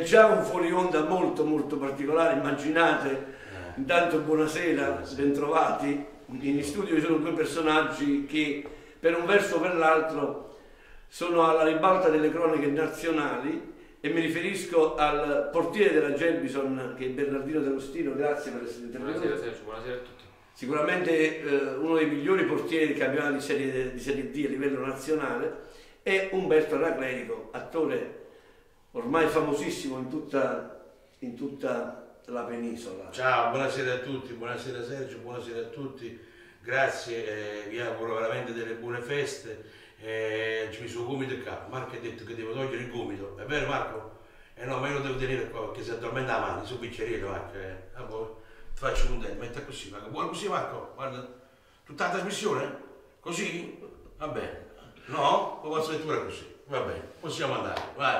già un fuori onda molto molto particolare, immaginate. Intanto buonasera, bentrovati. In studio ci sono due personaggi che per un verso o per l'altro sono alla ribalta delle cronache nazionali, e mi riferisco al portiere della Gelbison, che è Bernardino D'Agostino. Grazie per essere intervenuto. Buonasera Sergio, buonasera a tutti. Sicuramente uno dei migliori portieri del campionato di serie D a livello nazionale, e Umberto Anaclerico, attore ormai famosissimo in tutta la penisola. Ciao, buonasera a tutti, buonasera Sergio, buonasera a tutti, grazie, vi auguro veramente delle buone feste. Ci mi sono gomito il capo. Marco ha detto che devo togliere il gomito, è vero Marco? No, ma io lo devo tenere qua perché si addormenta la mano, su piccerino Marco. Ti faccio contento, metta così, Marco. Buono così Marco, guarda, tutta la trasmissione? Così? Va bene. No? Lo posso lettura così, va bene, possiamo andare, vai.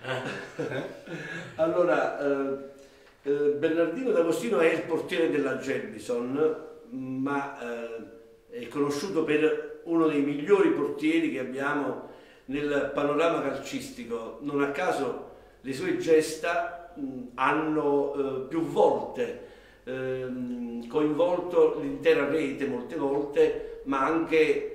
Allora, Bernardino D'Agostino è il portiere della Gelbison, ma è conosciuto per uno dei migliori portieri che abbiamo nel panorama calcistico. Non a caso le sue gesta hanno più volte coinvolto l'intera rete, molte volte, ma anche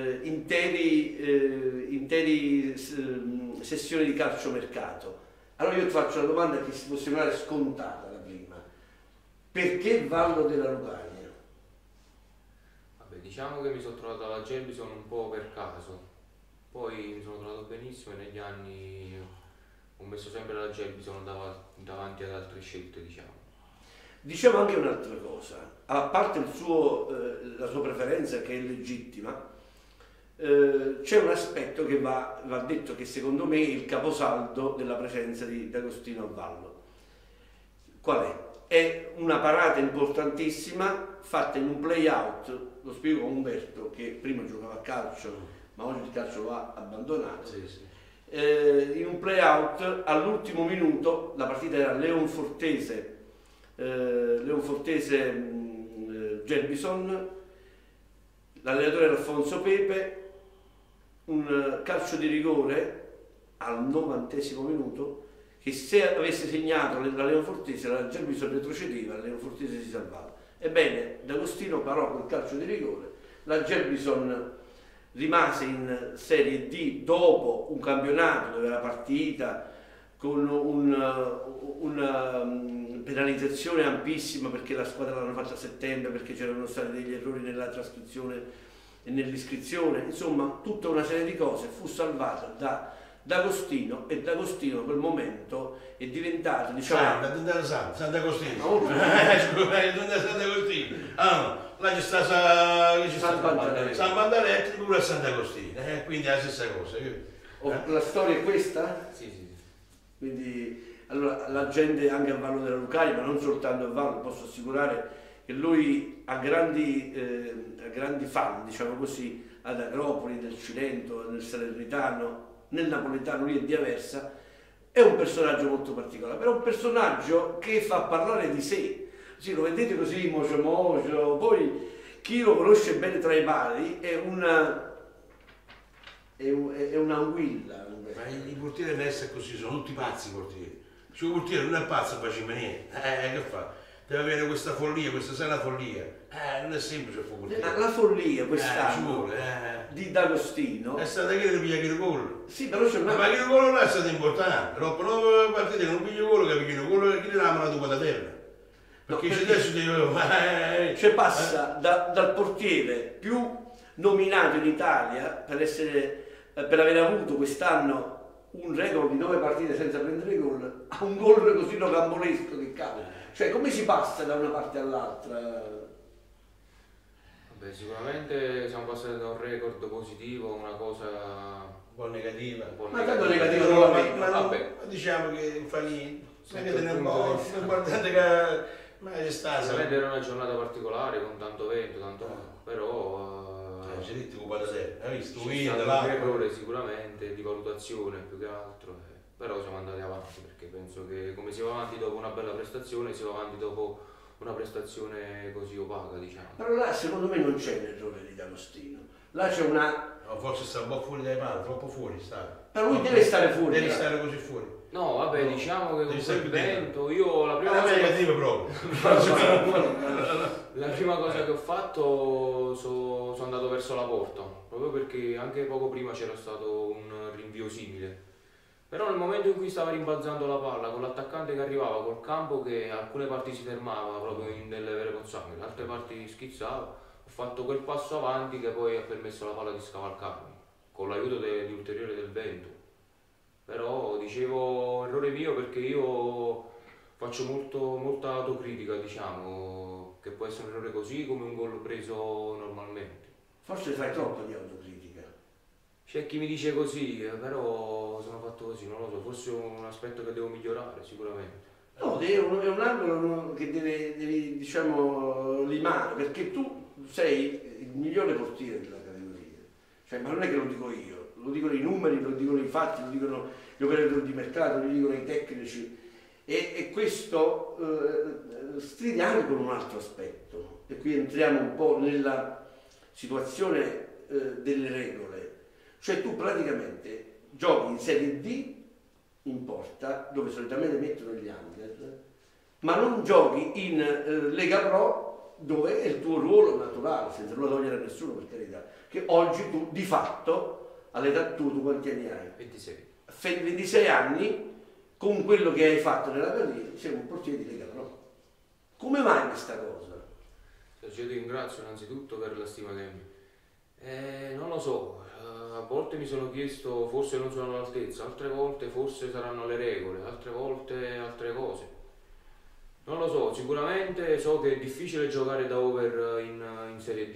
interi sessioni di calciomercato. Allora io ti faccio una domanda che si può sembrare scontata la prima: perché Vallo della Lucania? Vabbè, diciamo che mi sono trovato alla Gelbison un po' per caso, poi mi sono trovato benissimo e negli anni ho messo sempre la Gelbison davanti ad altre scelte, diciamo. Diciamo anche un'altra cosa, a parte la sua preferenza, che è legittima, c'è un aspetto che va detto, che secondo me è il caposaldo della presenza di D'Agostino a Vallo. Qual è? È una parata importantissima fatta in un play-out, lo spiego a Umberto che prima giocava a calcio ma oggi il calcio lo ha abbandonato. Sì, sì. In un play-out all'ultimo minuto, la partita era Leonfortese Gelbison, l'allenatore era Alfonso Pepe, un calcio di rigore al 90° minuto che, se avesse segnato la Leonfortese, la Gelbison retrocedeva, la Leonfortese si salvava. Ebbene, D'Agostino parò quel calcio di rigore, la Gelbison rimase in Serie D dopo un campionato dove era partita con una penalizzazione ampissima, perché la squadra l'hanno fatta a settembre, perché c'erano stati degli errori nella trascrizione e nell'iscrizione, insomma tutta una serie di cose. Fu salvata da D'Agostino, e D'Agostino in quel momento è diventato, diciamo, Sant'Agostino. Sant'Agostino. Là c'è sta San Bandaletto, pure a Sant'Agostino, quindi è la stessa cosa. La storia è questa? Sì. Quindi allora la gente anche a Vallo della Lucania, ma non soltanto a Vallo, posso assicurare che lui ha grandi fan, diciamo così, ad Agropoli, del Cilento, nel Salernitano, nel Napoletano, lì è di Aversa. È un personaggio molto particolare, però un personaggio che fa parlare di sé. Sì, lo vedete così mocio, poi chi lo conosce bene tra i pali è un'anguilla. Ma i portieri adesso è così, sono tutti pazzi i portieri. Se un portiere non è pazzo non facciamo niente, che fa? Deve avere questa follia, questa sana follia. Non è semplice fare portiere. La follia quest'anno di D'Agostino è stata che ne piglia che gol. Sì, però c'è una... Ma che gol non è stato importante. Dopo 9 partite che non piglia gol, che pigliano gol, che ne la mano da terra. Perché c'è adesso cioè passa dal portiere più nominato in Italia per aver avuto quest'anno un record di 9 partite senza prendere gol, a un gol così rocambolesco, che cavolo. Cioè come si passa da una parte all'altra? Vabbè, sicuramente siamo passati da un record positivo a una cosa un po' negativa. Ma tanto negativa non la vedo. Ma diciamo che fa lì, guardate che... Ma c'è stato. Sicuramente era una giornata particolare con tanto vento, tanto però c'è detto che da te, hai visto? c'è stato un errore sicuramente di valutazione più che altro, però siamo andati avanti, perché penso che come si va avanti dopo una bella prestazione, si va avanti dopo una prestazione così opaca, diciamo. Però là secondo me non c'è l'errore di D'Agostino, Là c'è una... No, forse sta un po' fuori dai mani, troppo fuori sta. Però lui deve stare fuori. Devi stare così fuori. No, vabbè, No, diciamo che devi con stare quel più dentro. vento io la prima La cosa negativa proprio. La prima cosa che ho fatto sono andato verso la porta, proprio perché anche poco prima c'era stato un rinvio simile. Però nel momento in cui stava rimbalzando la palla, con l'attaccante che arrivava col campo che alcune parti si fermava proprio in delle vere pozzanghere, in altre parti schizzava, ho fatto quel passo avanti che poi ha permesso alla palla di scavalcarmi, con l'aiuto di ulteriore del vento. Però dicevo errore mio perché io faccio molta autocritica, diciamo, che può essere un errore così come un gol preso normalmente. Forse fai troppo di autocritica. C'è chi mi dice così, però sono fatto così, non lo so, forse è un aspetto che devo migliorare sicuramente. No, è un angolo che devi diciamo, limare, perché tu sei il migliore portiere della categoria. Cioè, ma non è che lo dico io, lo dicono i numeri, lo dicono i fatti, lo dicono gli operatori di mercato, lo dicono i tecnici. E questo stride anche con un altro aspetto. E qui entriamo un po' nella situazione delle regole. Cioè tu praticamente giochi in Serie D in porta, dove solitamente mettono gli under, ma non giochi in Lega Pro, dove è il tuo ruolo naturale, senza nulla togliere a nessuno per carità, che oggi tu di fatto, all'età tua, tu quanti anni hai? 26. 26 anni, con quello che hai fatto nella carriera, sei un portiere di Lega Pro. Come mai questa cosa? Io ti ringrazio innanzitutto per la stima che mi... non lo so, a volte mi sono chiesto forse non sono all'altezza, altre volte forse saranno le regole, altre volte altre cose. Non lo so, sicuramente so che è difficile giocare da over in Serie D.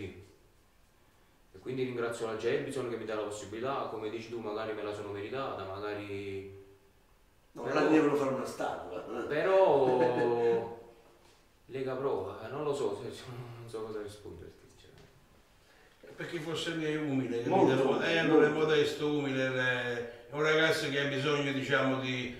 E quindi ringrazio la Gelbison che mi dà la possibilità, come dici tu magari me la sono meritata, magari... No, però devono fare una statua. Però... Lega Pro, non lo so, non so cosa risponderti. Perché forse lui è umile, Molto, allora è modesto, umile, è un ragazzo che ha bisogno, diciamo, di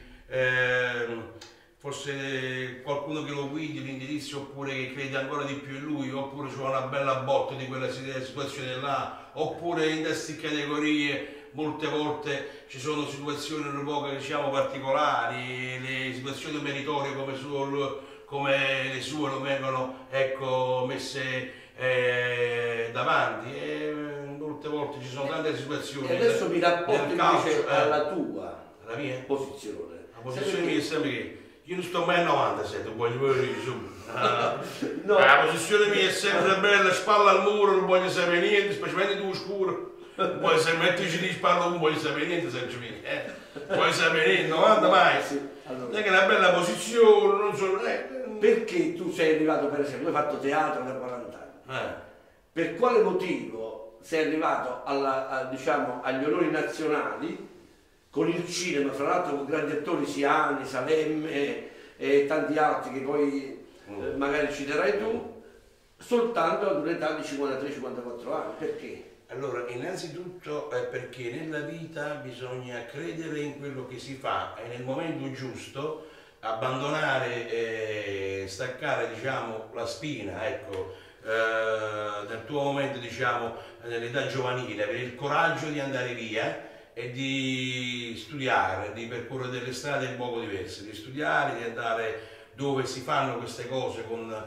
forse qualcuno che lo guidi l'indirizzo, oppure che crede ancora di più in lui, oppure c'è una bella botta di quella situazione là, oppure in queste categorie molte volte ci sono situazioni un po' diciamo particolari, le situazioni meritorie come le sue non vengono ecco, messe davanti e molte volte ci sono tante situazioni. E adesso mi rapporto invece alla tua la mia posizione. La posizione mia è sempre che io non sto mai a 97, voglio dire subito. No. La posizione mia è sempre bella, spalla al muro, non voglio sapere niente, specialmente tu scuro. Poi se mettici di spalla non voglio sapere niente, semplicemente. Vuoi sapere niente, 90 mai. Sì. Allora, non è che è una bella posizione, non so. Perché tu sei arrivato, per esempio, tu hai fatto teatro da 40 anni. Per quale motivo sei arrivato diciamo, agli onori nazionali con il cinema, fra l'altro con grandi attori Siani, Salemme e tanti altri che poi magari citerai tu, soltanto ad un'età di 53-54 anni? Perché? Allora, innanzitutto perché nella vita bisogna credere in quello che si fa e nel momento giusto abbandonare, staccare diciamo, la spina, ecco, nel tuo momento, diciamo, nell'età giovanile, avere il coraggio di andare via e di studiare, di percorrere delle strade un poco diverse, di studiare, di andare dove si fanno queste cose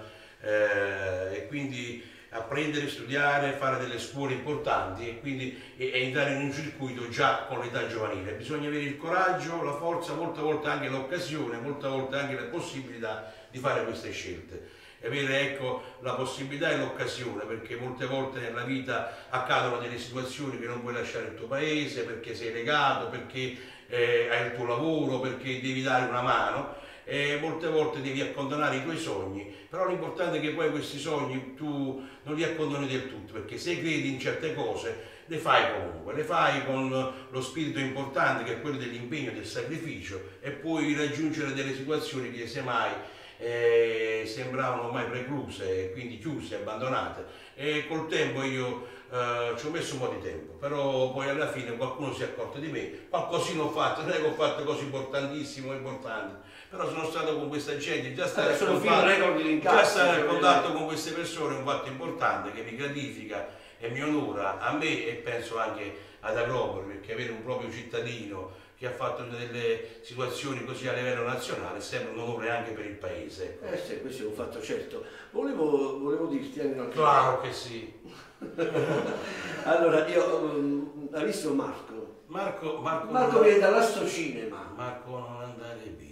e quindi apprendere, studiare, fare delle scuole importanti e quindi entrare in un circuito già con l'età giovanile. Bisogna avere il coraggio, la forza, molte volte anche l'occasione, molte volte anche la possibilità di fare queste scelte. E avere ecco, la possibilità e l'occasione, perché molte volte nella vita accadono delle situazioni che non puoi lasciare il tuo paese, perché sei legato, perché hai il tuo lavoro, perché devi dare una mano. E molte volte devi accantonare i tuoi sogni, però l'importante è che poi questi sogni tu non li accantoni del tutto, perché se credi in certe cose le fai comunque, le fai con lo spirito importante che è quello dell'impegno, del sacrificio e puoi raggiungere delle situazioni che semmai sembravano ormai precluse, quindi chiuse, abbandonate e col tempo io ci ho messo un po' di tempo, però poi alla fine qualcuno si è accorto di me, qualcosina ho fatto, non è che ho fatto cose importantissime o importanti, però sono stato con questa gente, già stare a contatto con queste persone è un fatto importante che mi gratifica e mi onora a me e penso anche ad Agropoli, perché avere un proprio cittadino che ha fatto delle situazioni così a livello nazionale sembra un onore anche per il paese. Sì, questo è un fatto certo. Volevo dirti anche una cosa. Claro che sì. Allora, io hai visto Marco? Marco viene dall'Astro Cinema. Marco non andare via.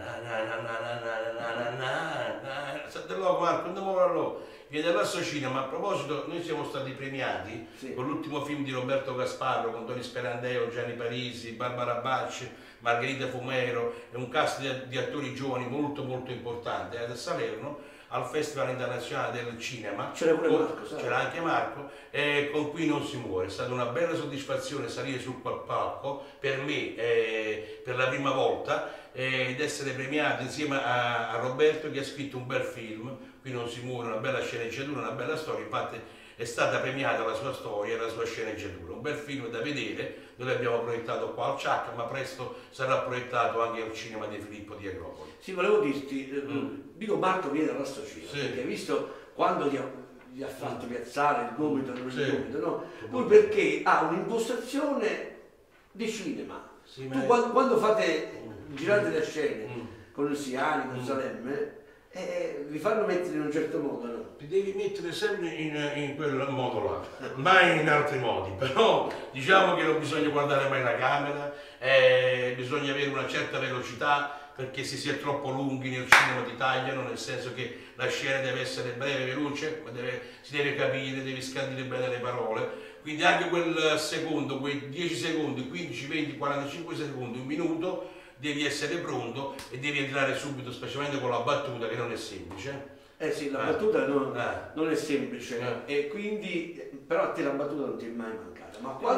Marco, andiamo viene dall'Astro Cinema. A proposito, noi siamo stati premiati con l'ultimo film di Roberto Gasparro, con Tony Sperandeo, Gianni Parisi, Barbara Bacci, Margherita Fumero e un cast di attori giovani molto molto importante a Salerno, al Festival Internazionale del Cinema. C'era pure Marco, c'era anche Marco, e con Qui non si muore. È stata una bella soddisfazione salire sul palco per me per la prima volta ed essere premiato insieme a Roberto, che ha scritto un bel film, Qui non si muore, una bella sceneggiatura, una bella storia. Infatti è stata premiata la sua storia e la sua sceneggiatura. Un bel film da vedere. Noi l'abbiamo proiettato qua al CIAC, ma presto sarà proiettato anche al cinema di Filippo di Agropoli. Sì, volevo dirti, dico Marco viene dall'Astro Cinema, perché hai visto quando gli ha fatto piazzare il gomito, non il gomito, no? Lui perché ha un'impostazione di cinema. Sì, tu quando girate le scene con il Siani, con Salemme, vi fanno mettere in un certo modo, no? Ti devi mettere sempre in quel modo là, mai in altri modi, però diciamo che non bisogna guardare mai la camera, bisogna avere una certa velocità, perché se si è troppo lunghi nel cinema ti tagliano, nel senso che la scena deve essere breve, veloce, ma si deve capire, devi scandire bene le parole, quindi anche quel secondo, quei 10 secondi, 15, 20, 45 secondi, un minuto, devi essere pronto e devi entrare subito, specialmente con la battuta, che non è semplice. Sì, la battuta non è semplice, e quindi, però a te la battuta non ti è mai mancata.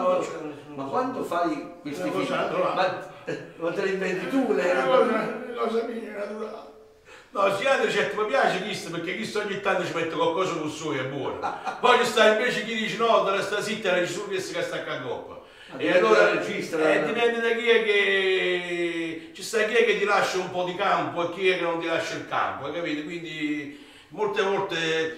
Ma quando fai questi film, ma te le inventi tu? Cosa mia naturale. No, Siani certo mi piace questo, perché questo ogni tanto ci mette qualcosa con suo, è buono. Poi ci sta invece chi dice no, deve stare zitta, la su che sta a coppa. E allora dipende da chi è che ci sta, chi è che ti lascia un po' di campo e chi è che non ti lascia il campo, capite? Quindi molte volte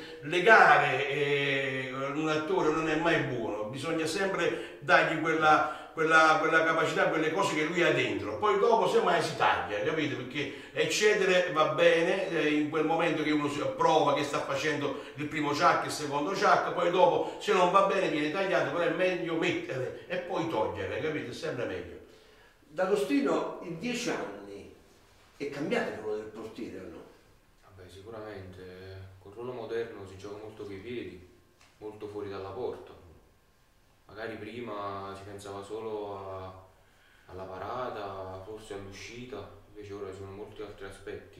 legare un attore non è mai buono, bisogna sempre dargli quella capacità, quelle cose che lui ha dentro, poi dopo semmai si taglia, capite? Perché eccedere va bene in quel momento che uno prova, che sta facendo il primo ciak, il secondo ciak, poi dopo se non va bene viene tagliato, però è meglio mettere e poi togliere, capite? È sempre meglio. D'Agostino, in 10 anni è cambiato il ruolo del portiere o no? Vabbè, sicuramente col ruolo moderno si gioca molto coi piedi, molto fuori dalla porta. Magari prima si pensava solo alla parata, forse all'uscita, invece ora ci sono molti altri aspetti.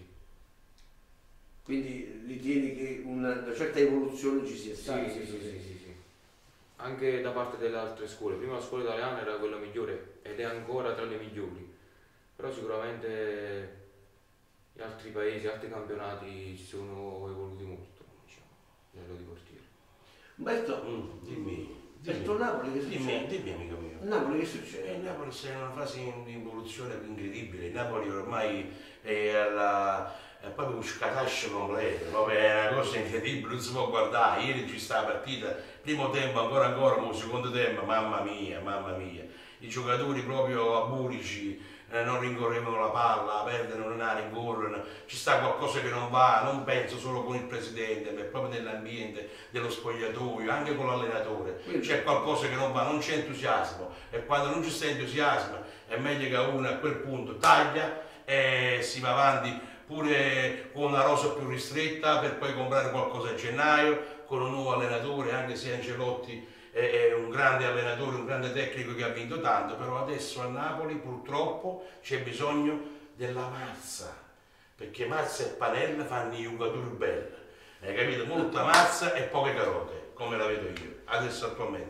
Quindi ritieni che una certa evoluzione ci sia stata? Sì. Anche da parte delle altre scuole. Prima la scuola italiana era quella migliore ed è ancora tra le migliori, però sicuramente gli altri paesi, altri campionati si sono evoluti molto, diciamo, a livello di portiere. Umberto, Dimmi. Verso Napoli che succede? Dimmi amico mio. Napoli che succede? Napoli sta in una fase di evoluzione incredibile. Napoli ormai è proprio un scatascio completo, proprio è una cosa incredibile, non si può guardare. Ieri ci sta la partita, primo tempo ancora, ma secondo tempo, mamma mia. I giocatori proprio aburici, non rincorrevano la palla, perdono, non la rincorrono, ci sta qualcosa che non va, non penso solo con il presidente, ma proprio nell'ambiente, dello spogliatoio, anche con l'allenatore, c'è qualcosa che non va, non c'è entusiasmo, e quando non ci sta entusiasmo è meglio che uno a quel punto taglia e si va avanti pure con una rosa più ristretta per poi comprare qualcosa a gennaio, con un nuovo allenatore, anche se Ancelotti è un grande allenatore, un grande tecnico che ha vinto tanto, però adesso a Napoli purtroppo c'è bisogno della mazza, perché mazza e panella fanno i giocatori belli, hai capito? Molta mazza e poche carote, come la vedo io, adesso attualmente.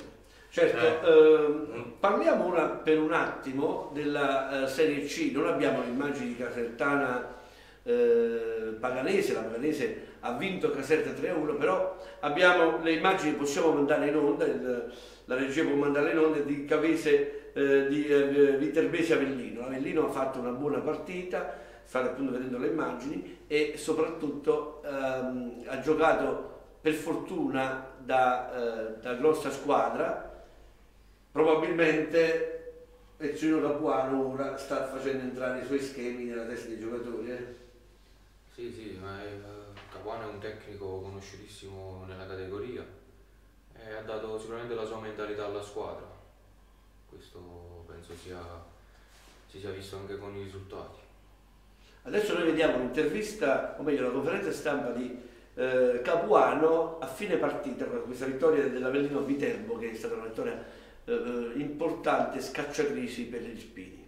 Certo, parliamo ora per un attimo della Serie C, non abbiamo le immagini di Casertana Paganese, la Paganese ha vinto Caserta 3-1, però abbiamo le immagini, possiamo mandare in onda, la regia può mandare in onda di Cavese, di Viterbese Avellino. Avellino ha fatto una buona partita, state appunto vedendo le immagini, e soprattutto ha giocato per fortuna da grossa squadra, probabilmente Ezio Capuano ora sta facendo entrare i suoi schemi nella testa dei giocatori. Sì, ma Capuano è un tecnico conosciutissimo nella categoria e ha dato sicuramente la sua mentalità alla squadra. Questo penso si sia visto anche con i risultati. Adesso noi vediamo un'intervista, o meglio la conferenza stampa di Capuano a fine partita, con questa vittoria dell'Avellino Viterbo, che è stata una vittoria importante, scacciacrisi per gli Spini.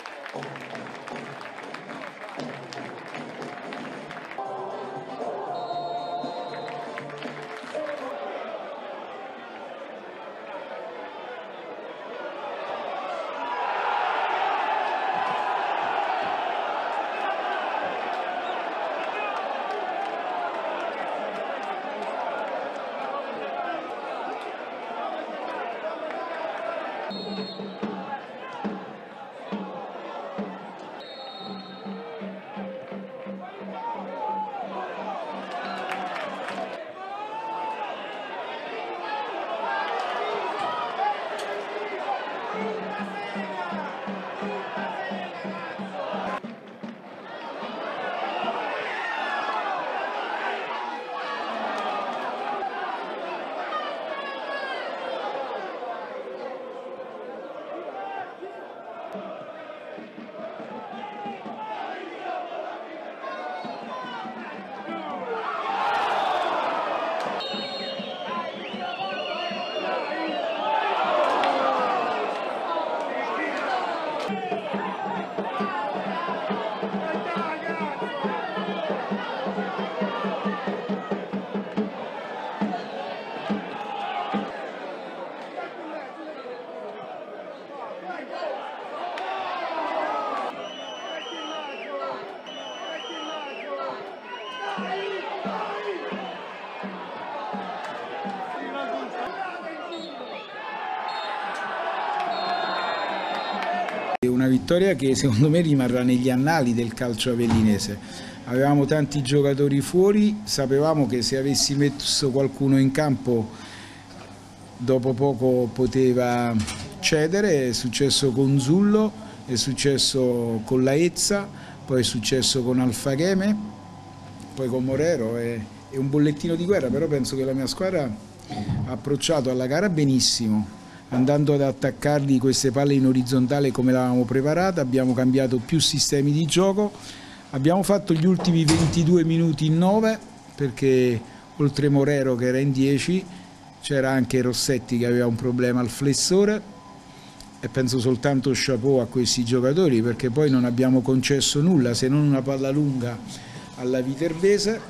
Una vittoria che secondo me rimarrà negli annali del calcio avellinese. Avevamo tanti giocatori fuori, sapevamo che se avessi messo qualcuno in campo dopo poco poteva cedere. È successo con Zullo, è successo con Laezza, poi è successo con Alfagheme, poi con Morero. È un bollettino di guerra, però penso che la mia squadra ha approcciato alla gara benissimo, andando ad attaccarli queste palle in orizzontale come l'avevamo preparata. Abbiamo cambiato più sistemi di gioco, abbiamo fatto gli ultimi 22 minuti in 9, perché oltre Morero che era in 10 c'era anche Rossetti che aveva un problema al flessore, e penso soltanto chapeau a questi giocatori, perché poi non abbiamo concesso nulla se non una palla lunga alla Viterbese,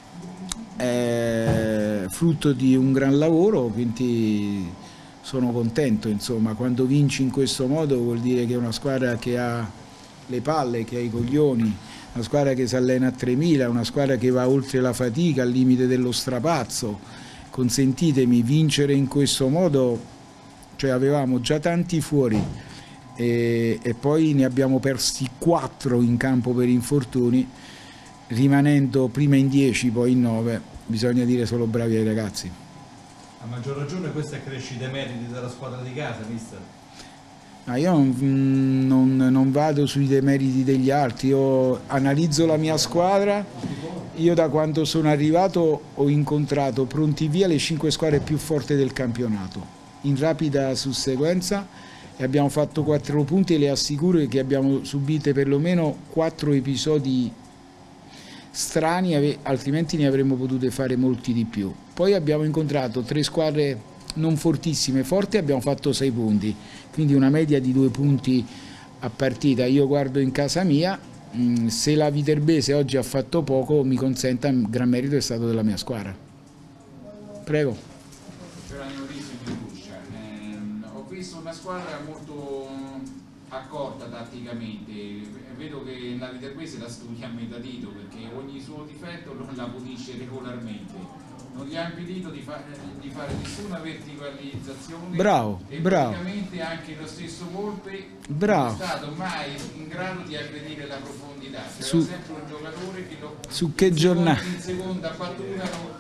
frutto di un gran lavoro, quindi sono contento. Insomma, quando vinci in questo modo vuol dire che è una squadra che ha le palle, che ha i coglioni, una squadra che si allena a 3000, una squadra che va oltre la fatica, al limite dello strapazzo. Consentitemi, vincere in questo modo, cioè avevamo già tanti fuori e poi ne abbiamo persi 4 in campo per infortuni, rimanendo prima in 10 poi in 9, bisogna dire solo bravi ai ragazzi. A maggior ragione questo accresce i meriti della squadra di casa, mister? Io non vado sui demeriti degli altri, io analizzo la mia squadra. Io da quando sono arrivato ho incontrato pronti via le 5 squadre più forti del campionato, in rapida susseguenza, e abbiamo fatto 4 punti e le assicuro che abbiamo subito perlomeno 4 episodi strani, altrimenti ne avremmo potute fare molti di più. Poi abbiamo incontrato 3 squadre non fortissime, forti, abbiamo fatto 6 punti, quindi una media di 2 punti a partita. Io guardo in casa mia, se la Viterbese oggi ha fatto poco, mi consenta, il gran merito è stato della mia squadra. Prego. Ho visto una squadra molto accorta tatticamente, vedo che la Viterbese la studia a metà dito, perché ogni suo difetto la pulisce regolarmente. Non gli ha impedito di fare nessuna verticalizzazione. Bravo, e bravo. praticamente anche lo stesso Volpe bravo. Non è stato mai in grado di aggredire la profondità. C'era sempre un giocatore che lo su che giornata? in seconda battuta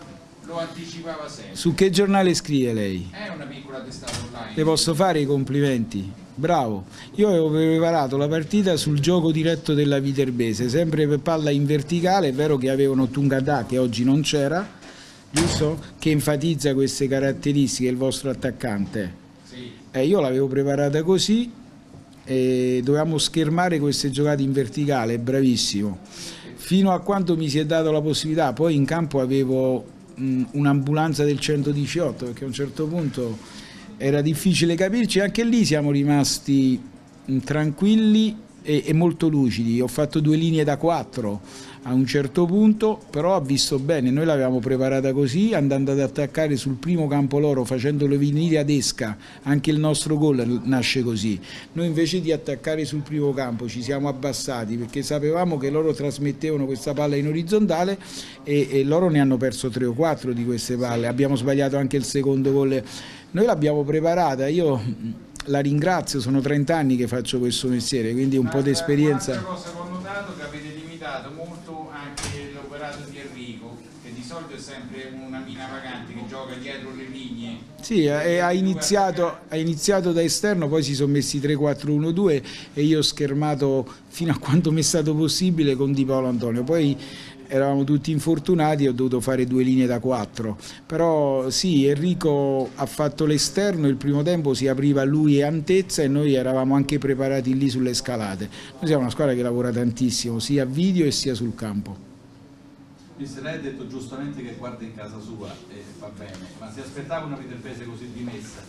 lo anticipava sempre. Su che giornale scrive lei? È una piccola testata online. Le posso fare i complimenti? Bravo. Io avevo preparato la partita sul gioco diretto della Viterbese, sempre per palla in verticale. È vero che avevano Tungadà, che oggi non c'era, giusto? Che enfatizza queste caratteristiche, il vostro attaccante. Sì. Io l'avevo preparata così e dovevamo schermare queste giocate in verticale, bravissimo. Fino a quando mi si è dato la possibilità, poi in campo avevo un'ambulanza del 118, perché a un certo punto era difficile capirci. Anche lì siamo rimasti tranquilli e molto lucidi. Ho fatto 2 linee da 4 a un certo punto, però ha visto bene, noi l'avevamo preparata così, andando ad attaccare sul primo campo loro, facendolo venire ad esca. Anche il nostro gol nasce così. Noi invece di attaccare sul primo campo ci siamo abbassati, perché sapevamo che loro trasmettevano questa palla in orizzontale e loro ne hanno perso 3 o 4 di queste palle. Abbiamo sbagliato anche il secondo gol. Noi l'abbiamo preparata, io la ringrazio, sono 30 anni che faccio questo mestiere, quindi un po' di esperienza. Un'altra cosa che ho notato è che avete limitato molto anche l'operato di Enrico, che di solito è sempre una mina vagante che gioca dietro le linee. Sì, ha iniziato da esterno, poi si sono messi 3-4-1-2 e io ho schermato fino a quanto mi è stato possibile con Di Paolo Antonio. Poi eravamo tutti infortunati e ho dovuto fare 2 linee da 4, però sì, Enrico ha fatto l'esterno, il primo tempo si apriva lui e Antezza e noi eravamo anche preparati lì sulle scalate. Noi siamo una squadra che lavora tantissimo, sia a video e sia sul campo. Mister, lei ha detto giustamente che guarda in casa sua e va bene, ma si aspettava una Viterbese così dimessa?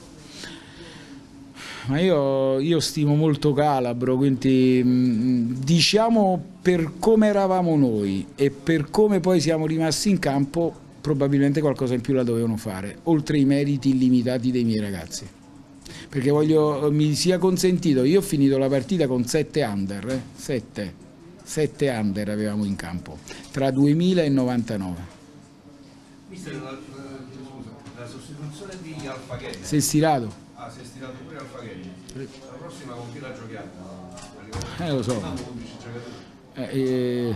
Ma io stimo molto Calabro, quindi diciamo per come eravamo noi e per come poi siamo rimasti in campo, probabilmente qualcosa in più la dovevano fare, oltre ai meriti illimitati dei miei ragazzi. Perché mi sia consentito, io ho finito la partita con 7 under, 7 under avevamo in campo, tra 2000 e 99. Mister, la sostituzione di Alfaghelli. Sei stirato? Ah, si è stirato pure Alfaghelli. La prossima con chi la giochiamo? Lo so. 11 giocatori.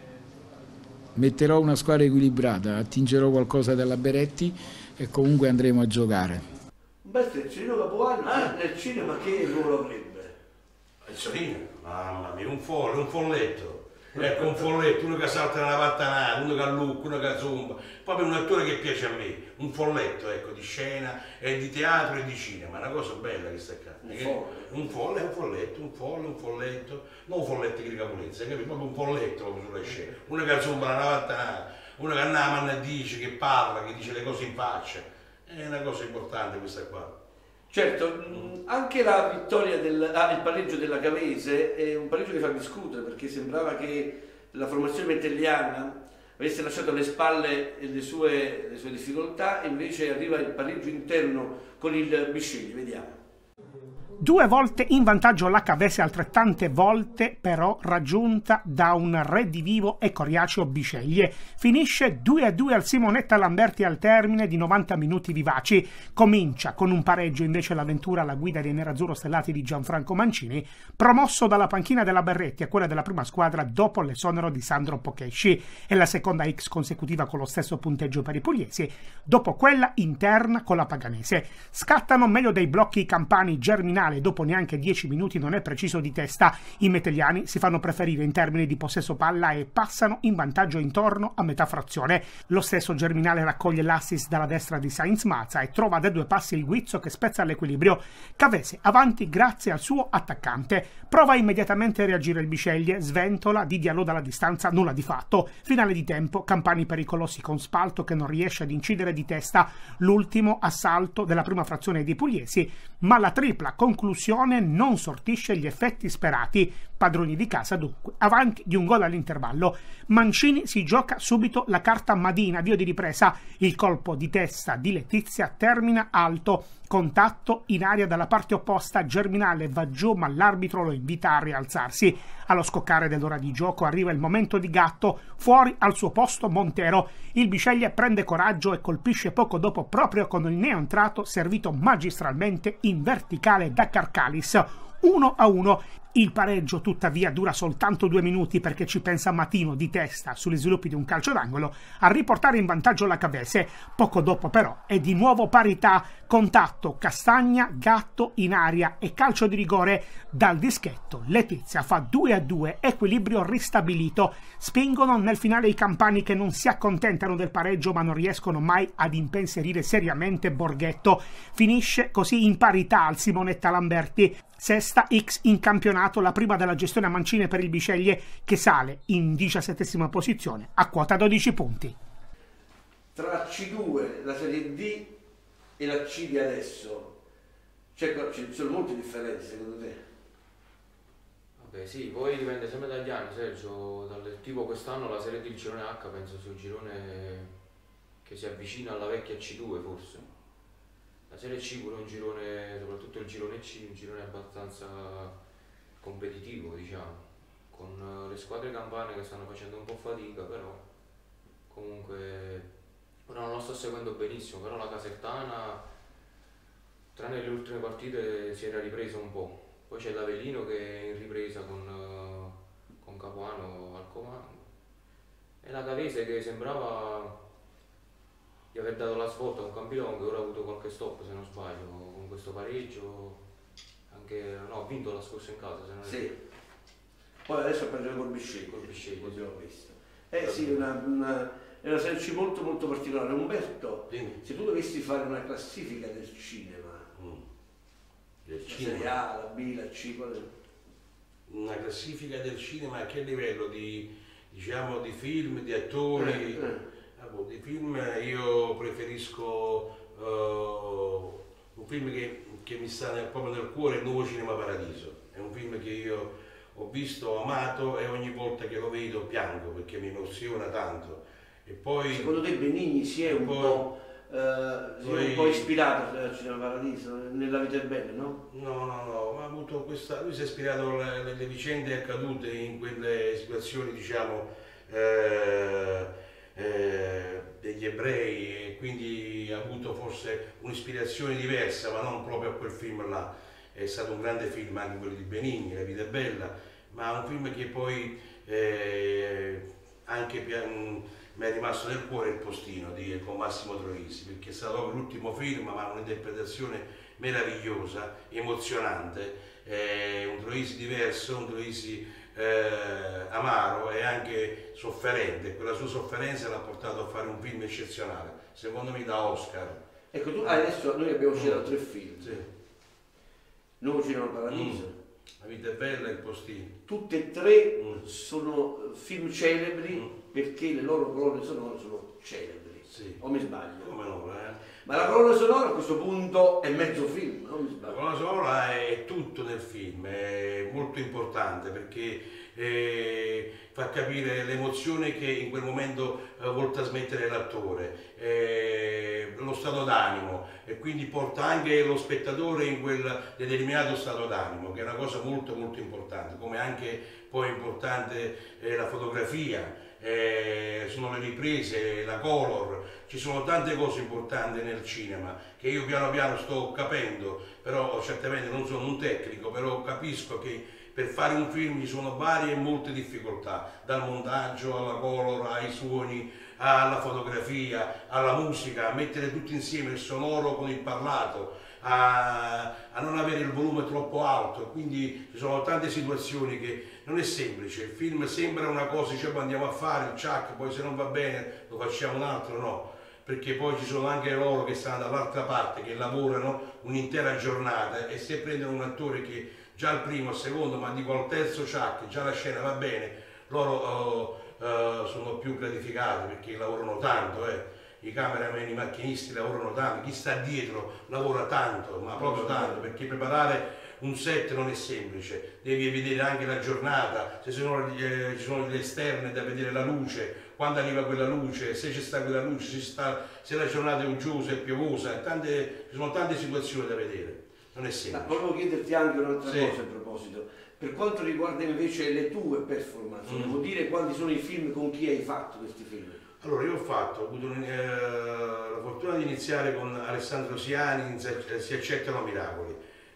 Metterò una squadra equilibrata, attingerò qualcosa dalla Beretti e comunque andremo a giocare. Un bel terzino Capuano nel cinema che ruolo avrebbe? Il solino, mamma mia, un folletto. Ecco, un folletto, uno che salta nella pattanata, uno che allucca, uno che zumba, proprio un attore che piace a me, un folletto, ecco, di scena, e di teatro e di cinema, una cosa bella che sta qua. Un folletto, non un folletto di Capolezza, capito? Proprio un folletto proprio sulle scene, uno che zumba nella pattanata, uno che andiamo e dice, che parla, che dice le cose in faccia, è una cosa importante questa qua. Certo, anche la vittoria il pareggio della Cavese è un pareggio che fa discutere, perché sembrava che la formazione metelliana avesse lasciato alle spalle le sue difficoltà, e invece arriva il pareggio interno con il Bisceglie, vediamo. 2 volte in vantaggio la Cavese, altrettante volte però raggiunta da un redivivo e coriaceo Bisceglie. Finisce 2-2 al Simonetta Lamberti al termine di 90 minuti vivaci. Comincia con un pareggio invece l'avventura alla guida dei nerazzurro stellati di Gianfranco Mancini, promosso dalla panchina della Berretti a quella della prima squadra dopo l'esonero di Sandro Pocchesci. È la seconda X consecutiva con lo stesso punteggio per i pugliesi, dopo quella interna con la Paganese. Scattano meglio dei blocchi campani Germinale, dopo neanche 10 minuti non è preciso di testa. I metelliani si fanno preferire in termini di possesso palla e passano in vantaggio intorno a metà frazione. Lo stesso Germinale raccoglie l'assist dalla destra di Sainz Mazza e trova da 2 passi il guizzo che spezza l'equilibrio. Cavese avanti grazie al suo attaccante. Prova immediatamente a reagire il Bisceglie, sventola di Diallo dalla distanza, nulla di fatto. Finale di tempo, Campani pericolosi con Spalto che non riesce ad incidere di testa, l'ultimo assalto della prima frazione dei pugliesi, ma la tripla conclusione non sortisce gli effetti sperati. Padroni di casa dunque, avanti di un gol all'intervallo. Mancini si gioca subito la carta Madina, via di ripresa. Il colpo di testa di Letizia termina alto. Contatto in aria dalla parte opposta, Germinale va giù ma l'arbitro lo invita a rialzarsi. Allo scoccare dell'ora di gioco arriva il momento di Gatto, fuori al suo posto Montero. Il Bisceglie prende coraggio e colpisce poco dopo proprio con il neoentrato servito magistralmente in verticale da Carcalis. 1-1. Il pareggio tuttavia dura soltanto 2 minuti perché ci pensa Matino di testa sugli sviluppi di un calcio d'angolo a riportare in vantaggio la Cavese. Poco dopo però è di nuovo parità, contatto Castagna, Gatto in aria e calcio di rigore dal dischetto. Letizia fa 2-2, equilibrio ristabilito. Spingono nel finale i campani che non si accontentano del pareggio ma non riescono mai ad impensierire seriamente Borghetto. Finisce così in parità al Simonetta Lamberti. Sesta X in campionato, la prima della gestione a mancine per il Bisceglie che sale in 17ª posizione a quota 12 punti. Tra C2, la Serie D e la C di adesso, ci sono molte differenze secondo te? Vabbè sì, poi dipende sempre dagli anni Sergio, tipo quest'anno la Serie D il girone H penso sia un girone che si avvicina alla vecchia C2 forse. La Serie C pure un girone, soprattutto il girone C, un girone abbastanza competitivo diciamo, con le squadre campane che stanno facendo un po' fatica, però comunque ora non lo sto seguendo benissimo, però la Casertana tranne le ultime partite si era ripresa un po', poi c'è l'Avellino che è in ripresa con Capuano al comando e la Cavese che sembrava di aver dato la svolta con Campilongo, ora ha avuto qualche stop se non sbaglio, con questo pareggio, anche, no, ha vinto la scorsa in casa se non sì. Poi adesso ha preso col Bisceglie, abbiamo visto. Sì, è una Serie C molto molto particolare. Umberto, se tu dovessi fare una classifica del cinema, la Serie A, la B, la C, una classifica del cinema a che livello? Diciamo di film, di attori? Di film io preferisco un film che mi sta proprio nel cuore, Il Nuovo Cinema Paradiso. È un film che io ho visto, amato e ogni volta che lo vedo piango perché mi emoziona tanto. E poi, secondo te Benigni si è un po' ispirato al Cinema Paradiso, nella vita è bella, no? No, ma ha avuto questa. Lui si è ispirato alle vicende accadute in quelle situazioni, diciamo, degli ebrei e quindi ha avuto forse un'ispirazione diversa, ma non proprio a quel film là. È stato un grande film anche quello di Benigni, La vita è bella, ma un film che poi anche mi è rimasto nel cuore, Il postino con Massimo Troisi, perché è stato proprio l'ultimo film, ma un'interpretazione meravigliosa, emozionante, un Troisi diverso, un Troisi amaro e anche sofferente. Quella sua sofferenza l'ha portato a fare un film eccezionale, secondo me da Oscar. Ecco, tu adesso noi abbiamo citato 3 film. Sì. Nuovo Cinema Paradiso, La vita è bella e Il postino. Tutte e 3 sono film celebri perché le loro colonne sonore sono celebri. Sì. O mi sbaglio? Come no, Ma la colonna sonora a questo punto è mezzo film, non mi sbaglio. La colonna sonora è tutto nel film, è molto importante perché fa capire l'emozione che in quel momento vuol trasmettere l'attore, lo stato d'animo e quindi porta anche lo spettatore in quel determinato stato d'animo, che è una cosa molto molto importante, come anche poi importante la fotografia. Sono le riprese, la color, ci sono tante cose importanti nel cinema che io piano piano sto capendo, però certamente non sono un tecnico, però capisco che per fare un film ci sono varie e molte difficoltà, dal montaggio alla color, ai suoni, alla fotografia, alla musica, a mettere tutto insieme il sonoro con il parlato, a non avere il volume troppo alto, quindi ci sono tante situazioni che non è semplice. Il film sembra una cosa, diciamo andiamo a fare il ciak, poi se non va bene lo facciamo un altro, no, perché poi ci sono anche loro che stanno dall'altra parte, che lavorano un'intera giornata e se prendono un attore che già al primo, al secondo, ma dico al terzo ciak, già la scena va bene, loro sono più gratificati perché lavorano tanto, i cameraman, i macchinisti lavorano tanto, chi sta dietro lavora tanto, ma proprio tanto, perché preparare un set non è semplice, devi vedere anche la giornata, se ci sono le esterne da vedere la luce, quando arriva quella luce, se ci sta quella luce, se la giornata è uggiosa e piovosa, ci sono tante situazioni da vedere, non è semplice. Ma volevo chiederti anche un'altra cosa a proposito, per quanto riguarda invece le tue performance, devo dire quali sono i film, con chi hai fatto questi film? Allora, io ho avuto la fortuna di iniziare con Alessandro Siani, Si accettano miracoli.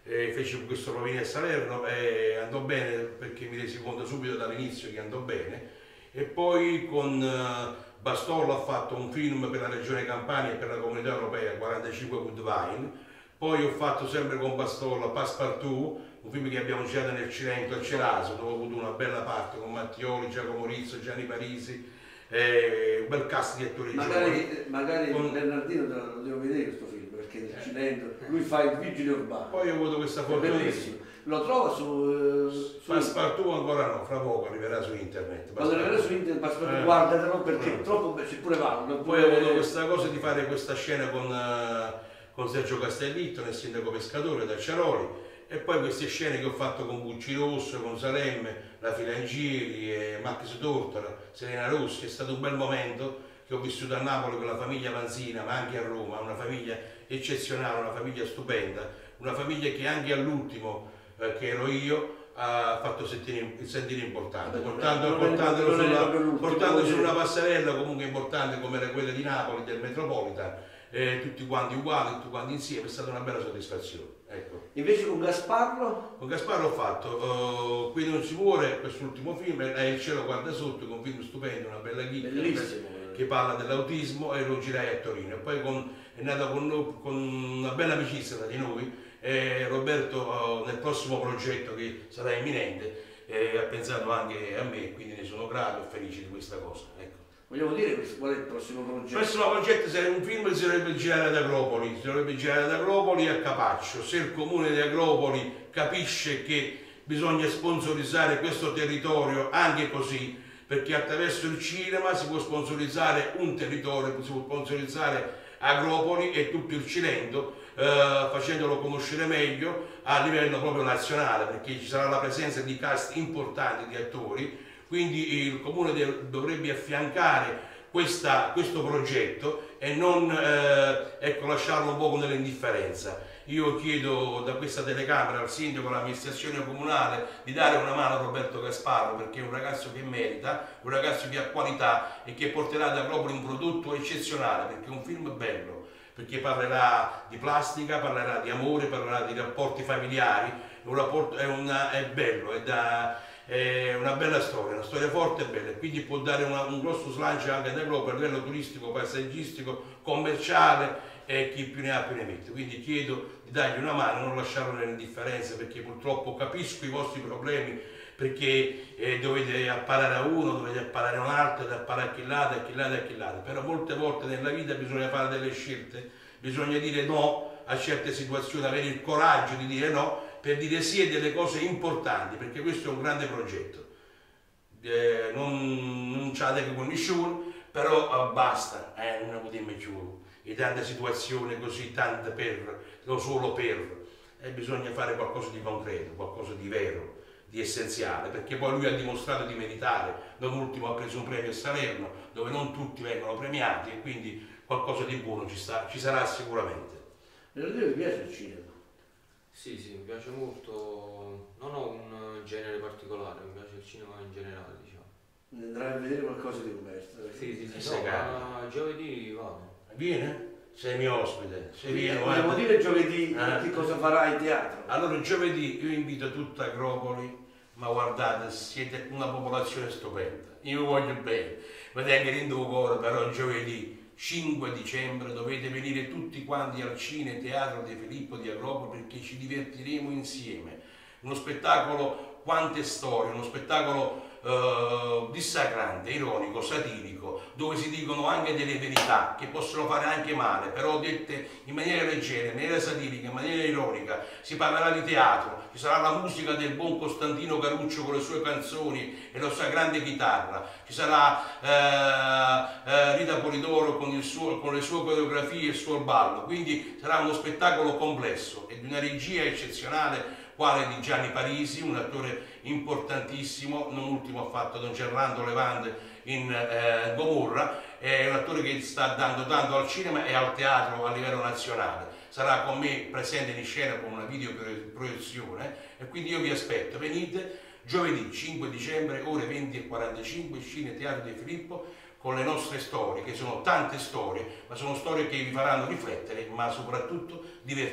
feci questo provino a Salerno e andò bene perché mi resi conto subito dall'inizio che andò bene. E poi con Bastollo ho fatto un film per la regione Campania e per la comunità europea, 45 Woodvine. Poi ho fatto sempre con Bastollo Passepartout, un film che abbiamo girato nel Cilento, a Ceraso, dove ho avuto una bella parte con Mattioli, Giacomo Rizzo, Gianni Parisi, un bel cast di attori giovani. Magari con Bernardino lo devo vedere questo film, perché nel Cilento lui fa il vigile urbano. Poi ho avuto questa fortuna. Bellissimo. Lo trova su Passepartout ancora no, fra poco arriverà su internet. Quando arriverà su internet Passepartout guardatelo, perché è troppo bello, c'è pure Vallo. Poi ho avuto questa cosa di fare questa scena con Sergio Castellitto nel Sindaco Pescatore da Ciaroli, e poi queste scene che ho fatto con Bucci Rosso, con Salemme, la Filangieri, Max Tortora, Serena Rossi. È stato un bel momento che ho vissuto a Napoli con la famiglia Manzina, ma anche a Roma, una famiglia eccezionale, una famiglia stupenda, una famiglia che anche all'ultimo, che ero io, ha fatto sentire importante, portando su una passerella comunque importante come era quella di Napoli, del Metropolitan, tutti quanti uguali, tutti quanti insieme. È stata una bella soddisfazione. Ecco. Invece con Gasparro? Con Gasparro ho fatto Qui non si muore, quest'ultimo film, Il cielo guarda sotto, che è un film stupendo, una bella chicca che parla dell'autismo, e lo girai a Torino. E poi è nata con una bella amicizia tra di noi. Roberto nel prossimo progetto che sarà imminente ha pensato anche a me, quindi ne sono grato e felice di questa cosa. Ecco. Vogliamo dire qual è il prossimo progetto? Il prossimo progetto sarebbe un film che si dovrebbe girare ad Agropoli, e a Capaccio. Se il comune di Agropoli capisce che bisogna sponsorizzare questo territorio anche così, perché attraverso il cinema si può sponsorizzare un territorio, si può sponsorizzare Agropoli e tutto il Cilento, facendolo conoscere meglio a livello proprio nazionale, perché ci sarà la presenza di cast importanti di attori, quindi il comune dovrebbe affiancare questo progetto e non lasciarlo un po' nell'indifferenza. Io chiedo da questa telecamera al sindaco, all'amministrazione comunale, di dare una mano a Roberto Gasparro, perché è un ragazzo che merita, un ragazzo che ha qualità e che porterà da Agropoli un prodotto eccezionale, perché è un film bello, perché parlerà di plastica, parlerà di amore, parlerà di rapporti familiari, è bello, è una bella storia, una storia forte e bella, quindi può dare un grosso slancio anche ad Agropoli a livello turistico, paesaggistico, commerciale, e chi più ne ha più ne mette. Quindi chiedo di dargli una mano, non lasciarlo nell'indifferenza, perché purtroppo capisco i vostri problemi, perché dovete apparare a uno, dovete apparare a un altro, dovete apparare a chi là, però molte volte nella vita bisogna fare delle scelte, bisogna dire no a certe situazioni, avere il coraggio di dire no per dire sì a delle cose importanti, perché questo è un grande progetto. Non c'è da che con nessuno, però basta, non ne potremo più. E tante situazioni così, tante solo per, bisogna fare qualcosa di concreto, qualcosa di vero, di essenziale, perché poi lui ha dimostrato di meritare, non ultimo ha preso un premio a Salerno, dove non tutti vengono premiati, e quindi qualcosa di buono ci sarà sicuramente. Mi piace il cinema? Sì, mi piace molto, non ho un genere particolare, mi piace il cinema in generale, diciamo. Andrai a vedere qualcosa di Umberto? Sì, no, giovedì vado. Viene? Sei mio ospite. Vogliamo dire giovedì che cosa farai in teatro? Allora giovedì io invito tutta Agropoli, ma guardate, siete una popolazione stupenda, io vi voglio bene, mi tengo in cuore, però giovedì 5 dicembre dovete venire tutti quanti al Cine Teatro De Filippo di Agropoli, perché ci divertiremo insieme. Uno spettacolo quante storie, uno spettacolo dissacrante, ironico, satirico, dove si dicono anche delle verità che possono fare anche male, però dette in maniera leggera, in maniera satirica, in maniera ironica. Si parlerà di teatro, ci sarà la musica del buon Costantino Caruccio con le sue canzoni e la sua grande chitarra, ci sarà Rita Polidoro con le sue coreografie e il suo ballo, quindi sarà uno spettacolo complesso e di una regia eccezionale, quale di Gianni Parisi, un attore importantissimo, non ultimo ha fatto Don Gerlando Levante in Gomorra, è un attore che sta dando tanto al cinema e al teatro a livello nazionale. Sarà con me presente in scena con una videoproiezione e quindi io vi aspetto, venite giovedì 5 dicembre ore 20:45, Cine Teatro De Filippo, con le nostre storie, che sono tante storie, ma sono storie che vi faranno riflettere, ma soprattutto divertire.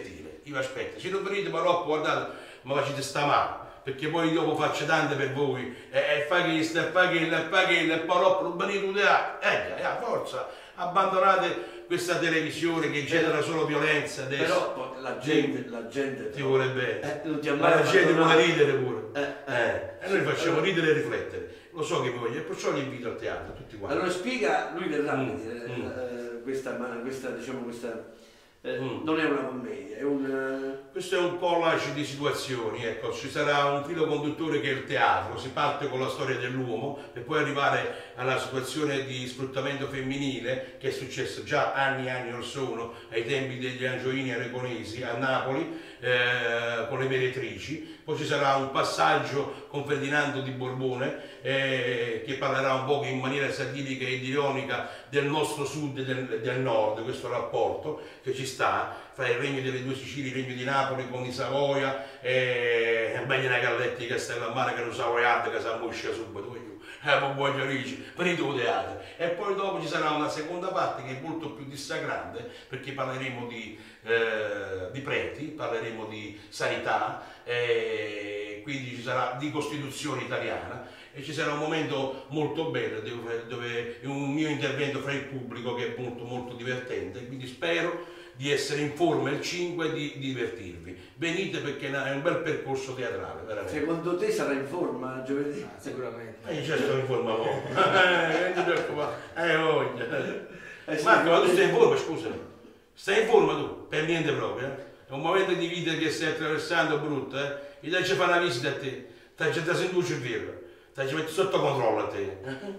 io aspetto, se non venite Marocco, guardate, ma facete sta male, perché poi dopo faccio tante per voi, e fa questo, e fa quello, e fa quello, e poi dopo non venite tutti forza, abbandonate questa televisione che genera solo violenza adesso. Però la gente ti vuole bene, non ti ha ma mai la gente vuole abbandonato. ridere pure, e noi facciamo ridere e riflettere, lo so che mi voglio, e perciò li invito al teatro, tutti quanti. Allora spiega, lui verrà a vedere questa, diciamo, non è una commedia, è un... Questo è un collage di situazioni, ecco, ci sarà un filo conduttore che è il teatro, si parte con la storia dell'uomo per poi arrivare alla situazione di sfruttamento femminile che è successo già anni e anni or sono, ai tempi degli Angioini Aragonesi a Napoli, con le meretrici. Poi ci sarà un passaggio con Ferdinando di Borbone che parlerà un po' in maniera satirica ed ironica del nostro sud e del nord, questo rapporto che ci sta fra il regno delle due Sicilie, il regno di Napoli con i Savoia, e meglio una Galletti di Castellammare che non Savoiarda che si ammoscia subito, buoni amici, venite al teatro. E poi dopo ci sarà una seconda parte che è molto più dissacrante, perché parleremo di preti, parleremo di sanità, quindi ci sarà di Costituzione italiana, e ci sarà un momento molto bello dove un mio intervento fra il pubblico che è molto molto divertente, quindi spero di essere in forma il 5 e di divertirvi. Venite perché è un bel percorso teatrale, veramente. Secondo te sarà in forma giovedì? Sicuramente. Io già sto in forma poco. Non ti preoccupare, voglia. Sì, Marco, ma tu stai in forma, scusami. Stai in forma tu? Per niente proprio, È un momento di vita che stai attraversando brutto, Io ti faccio fare una visita a te. Ti sentucci il vero. Ti metti sotto controllo a te.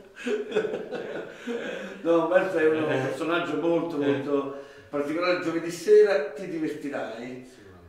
No, Marco è un personaggio molto particolare. Giovedì sera ti divertirai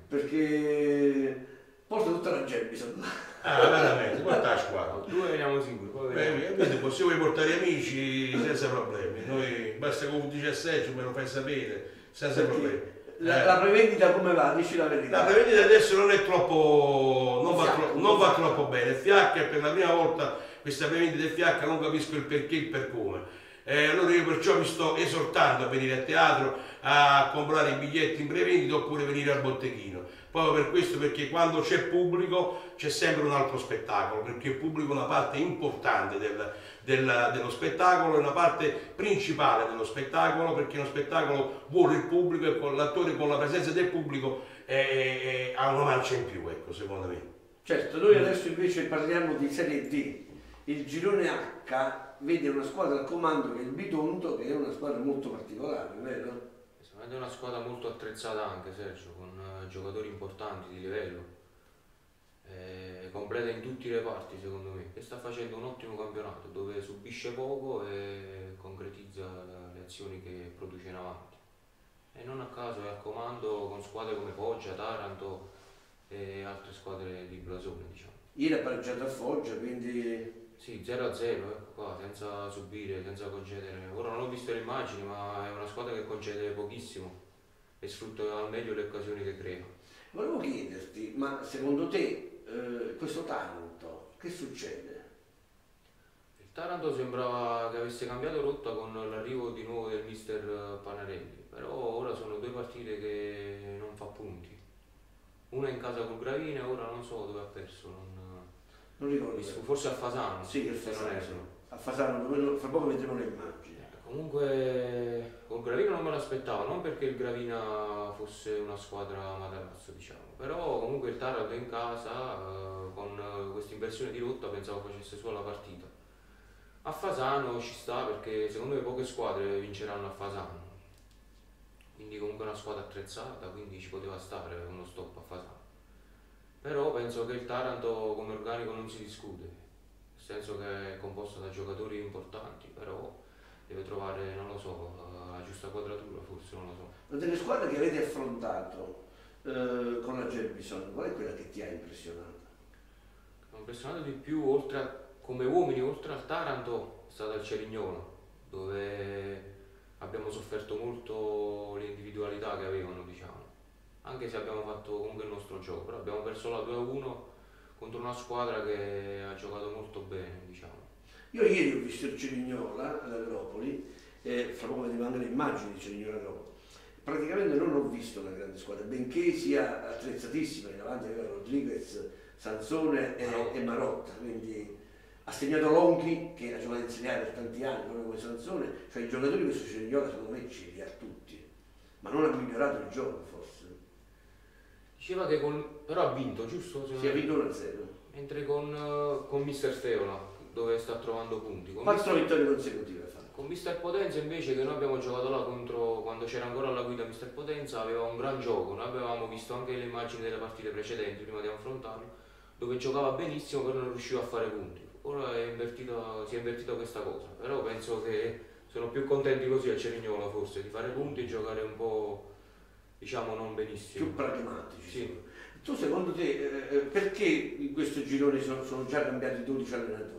perché porta tutta la Jemison. Veramente, porta la squadra. Due veniamo sicuri, poi vediamo. Se vuoi portare amici senza problemi, noi basta con un 17 me lo fai sapere, senza problemi. La prevendita come va? Dici la verità. La prevendita adesso non è troppo, non va troppo bene. FIAC per la prima volta questa prevendita del FIAC non capisco il perché e il per come. Allora io perciò mi sto esortando a venire a teatro, a comprare i biglietti in prevendita oppure venire al botteghino. Proprio per questo, perché quando c'è pubblico c'è sempre un altro spettacolo, perché il pubblico è una parte importante dello spettacolo, è una parte principale dello spettacolo, perché uno spettacolo vuole il pubblico e con l'attore, con la presenza del pubblico, ha una marcia in più, ecco, secondo me. Certo, noi adesso invece parliamo di Serie D. Il girone H vede una squadra al comando che è il Bitonto, che è una squadra molto particolare, vero? È una squadra molto attrezzata anche, Sergio, con giocatori importanti di livello, completa in tutti i reparti secondo me, e sta facendo un ottimo campionato dove subisce poco e concretizza le azioni che produce in avanti. E non a caso è al comando con squadre come Foggia, Taranto e altre squadre di blasone, diciamo. Ieri ha pareggiato a Foggia, quindi... Sì, 0-0, ecco qua, senza subire, senza concedere. Ora non ho visto le immagini, ma è una squadra che concede pochissimo e sfrutta al meglio le occasioni che crea. Volevo chiederti, ma secondo te questo Taranto, che succede? Il Taranto sembrava che avesse cambiato rotta con l'arrivo di nuovo del mister Panarelli, però ora sono due partite che non fa punti. Una in casa col Gravina e ora non so dove ha perso. Non ricordo. Forse a Fasano. Sì, che Fasano. Non Sì. A Fasano, fra poco vedremo le immagini. Comunque col Gravina non me l'aspettavo, non perché il Gravina fosse una squadra matarazzo, diciamo, però comunque il Taranto in casa con questa inversione di rotta pensavo facesse solo la partita. A Fasano ci sta perché secondo me poche squadre vinceranno a Fasano, quindi comunque è una squadra attrezzata, quindi ci poteva stare uno stop a Fasano. Però penso che il Taranto come organico non si discute, nel senso che è composto da giocatori importanti, però deve trovare, non lo so, la giusta quadratura, forse, non lo so. Ma delle squadre che avete affrontato con la Gerbison, qual è quella che ti ha impressionato? Mi ha impressionato di più, come uomini, oltre al Taranto, è stata il Cerignola, dove abbiamo sofferto molto le individualità che avevano, diciamo. Anche se abbiamo fatto comunque il nostro gioco, però abbiamo perso la 2-1 contro una squadra che ha giocato molto bene, diciamo. Io ieri ho visto il Cerignola all'Agropoli, fra poco vedremo anche le immagini di Cerignola all'Agropoli, praticamente non ho visto una grande squadra, benché sia attrezzatissima, in avanti aveva Rodriguez, Sansone e Marotta, quindi ha segnato Lonchi che ha giocato in Serie A per tanti anni, proprio come Sansone, cioè i giocatori di questo Cerignola secondo me ce li ha tutti, ma non ha migliorato il gioco forse. Diceva che però ha vinto, giusto? Si è vinto 1-0. Mentre con Mister Feola, dove sta trovando punti. 4 vittorie consecutive. Con Mister Potenza invece, che noi abbiamo giocato là contro, quando c'era ancora alla guida Mister Potenza, aveva un gran gioco. Noi avevamo visto anche le immagini delle partite precedenti prima di affrontarlo, dove giocava benissimo però non riusciva a fare punti. Ora si è invertita questa cosa, però penso che sono più contenti così a Cerignola forse, di fare punti e giocare un po', diciamo, non benissimo. Più pragmatici. Sì. Tu secondo te perché in questo girone sono già cambiati 12 allenatori?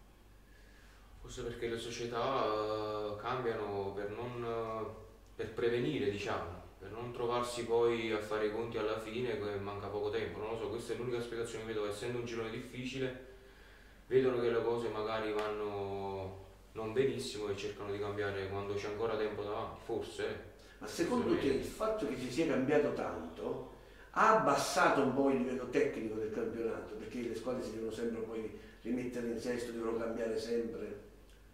Forse perché le società cambiano per prevenire, diciamo, per non trovarsi poi a fare i conti alla fine che manca poco tempo. Non lo so, questa è l'unica spiegazione che vedo. Essendo un girone difficile, vedono che le cose magari vanno non benissimo e cercano di cambiare quando c'è ancora tempo davanti, forse. Ma secondo te il fatto che si sia cambiato tanto ha abbassato un po' il livello tecnico del campionato? Perché le squadre si devono sempre poi rimettere in sesto, devono cambiare sempre.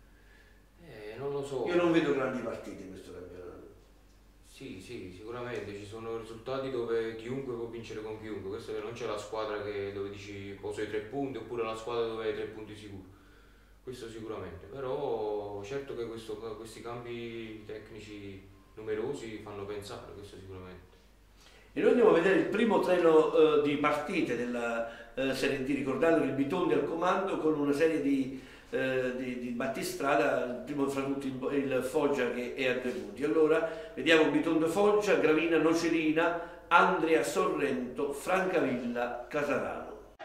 Non lo so. Io non vedo grandi partite in questo campionato. Sì, sicuramente ci sono risultati dove chiunque può vincere con chiunque. Questo che non c'è la squadra dove dici poso i 3 punti, oppure la squadra dove hai 3 punti sicuri. Questo sicuramente. Però certo che questi cambi tecnici numerosi fanno pensare, questo sicuramente. E noi andiamo a vedere il primo treno di partite della Serie D, ricordando che il Bitondi è al comando con una serie di battistrada, il primo fra tutti il Foggia che è a 2 punti. Allora vediamo Bitondo Foggia, Gravina Nocerina, Andria Sorrento, Francavilla Casarano.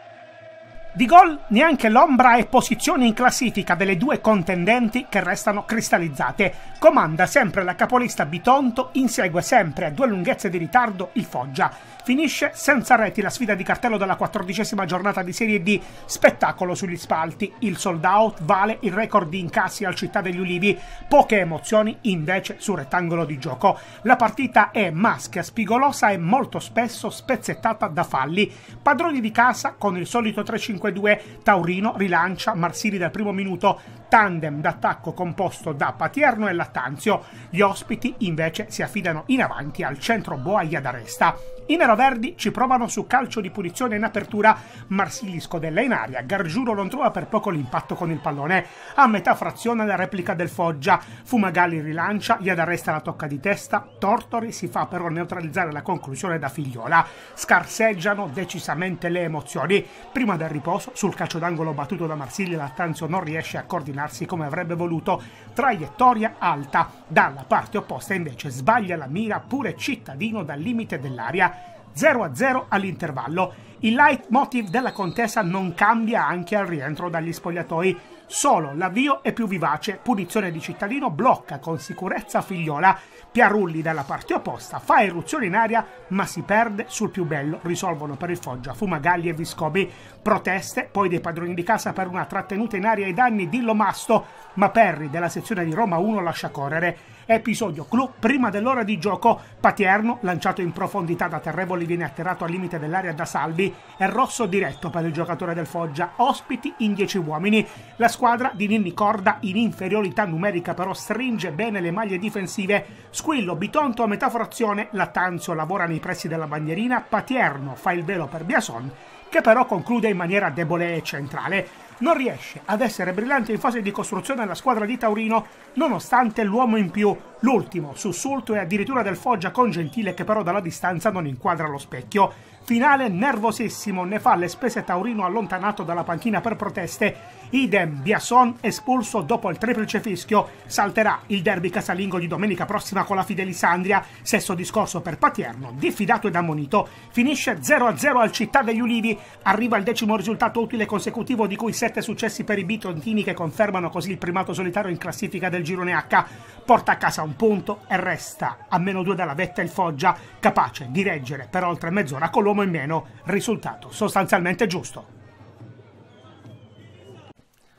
Di gol neanche l'ombra e posizioni in classifica delle due contendenti che restano cristallizzate. Comanda sempre la capolista Bitonto, insegue sempre a 2 lunghezze di ritardo il Foggia. Finisce senza reti la sfida di cartello della 14ª giornata di Serie D, spettacolo sugli spalti. Il sold out vale il record di incassi al Città degli Ulivi, poche emozioni invece sul rettangolo di gioco. La partita è maschia, spigolosa e molto spesso spezzettata da falli. Padroni di casa con il solito 3-5-2, Taurino rilancia Marsili dal primo minuto, tandem d'attacco composto da Patierno e Lattanzio. Gli ospiti invece si affidano in avanti al centro Boa Iadaresta. I neroverdi ci provano su calcio di punizione in apertura, Marsili scodella in aria, Gargiuro non trova per poco l'impatto con il pallone. A metà frazione la replica del Foggia, Fumagalli rilancia, Iadaresta la tocca di testa, Tortori si fa però neutralizzare la conclusione da Figliola. Scarseggiano decisamente le emozioni. Prima del riposo, sul calcio d'angolo battuto da Marsili, Lattanzio non riesce a coordinarsi come avrebbe voluto, traiettoria alta. Dalla parte opposta invece sbaglia la mira pure Cittadino dal limite dell'area. 0-0 all'intervallo. Il leitmotiv della contesa non cambia anche al rientro dagli spogliatoi. Solo l'avvio è più vivace, punizione di Cittadino blocca con sicurezza Figliola. Piarulli dalla parte opposta fa eruzione in aria ma si perde sul più bello, risolvono per il Foggia Fumagalli e Viscobi. Proteste poi dei padroni di casa per una trattenuta in aria ai danni di Lomasto, ma Perri della sezione di Roma 1 lascia correre. Episodio clou prima dell'ora di gioco, Patierno lanciato in profondità da Terrevoli viene atterrato al limite dell'area da Salvi e rosso diretto per il giocatore del Foggia, ospiti in 10 uomini. La squadra di Ninni Corda in inferiorità numerica però stringe bene le maglie difensive. Squillo Bitonto a metà frazione, Lattanzio lavora nei pressi della bandierina, Patierno fa il velo per Biason che però conclude in maniera debole e centrale. Non riesce ad essere brillante in fase di costruzione la squadra di Taurino, nonostante l'uomo in più, l'ultimo, sussulto e addirittura del Foggia con Gentile che però dalla distanza non inquadra lo specchio. Finale nervosissimo, ne fa le spese Taurino allontanato dalla panchina per proteste. Idem Biason espulso dopo il triplice fischio. Salterà il derby casalingo di domenica prossima con la Fidelisandria. Stesso discorso per Patierno, diffidato ed ammonito. Finisce 0-0 al Città degli Ulivi. Arriva il 10° risultato utile consecutivo, di cui 7 successi per i bitontini che confermano così il primato solitario in classifica del girone H. Porta a casa un punto e resta a -2 dalla vetta il Foggia, capace di reggere per oltre mezz'ora con l'uomo in meno. Risultato sostanzialmente giusto.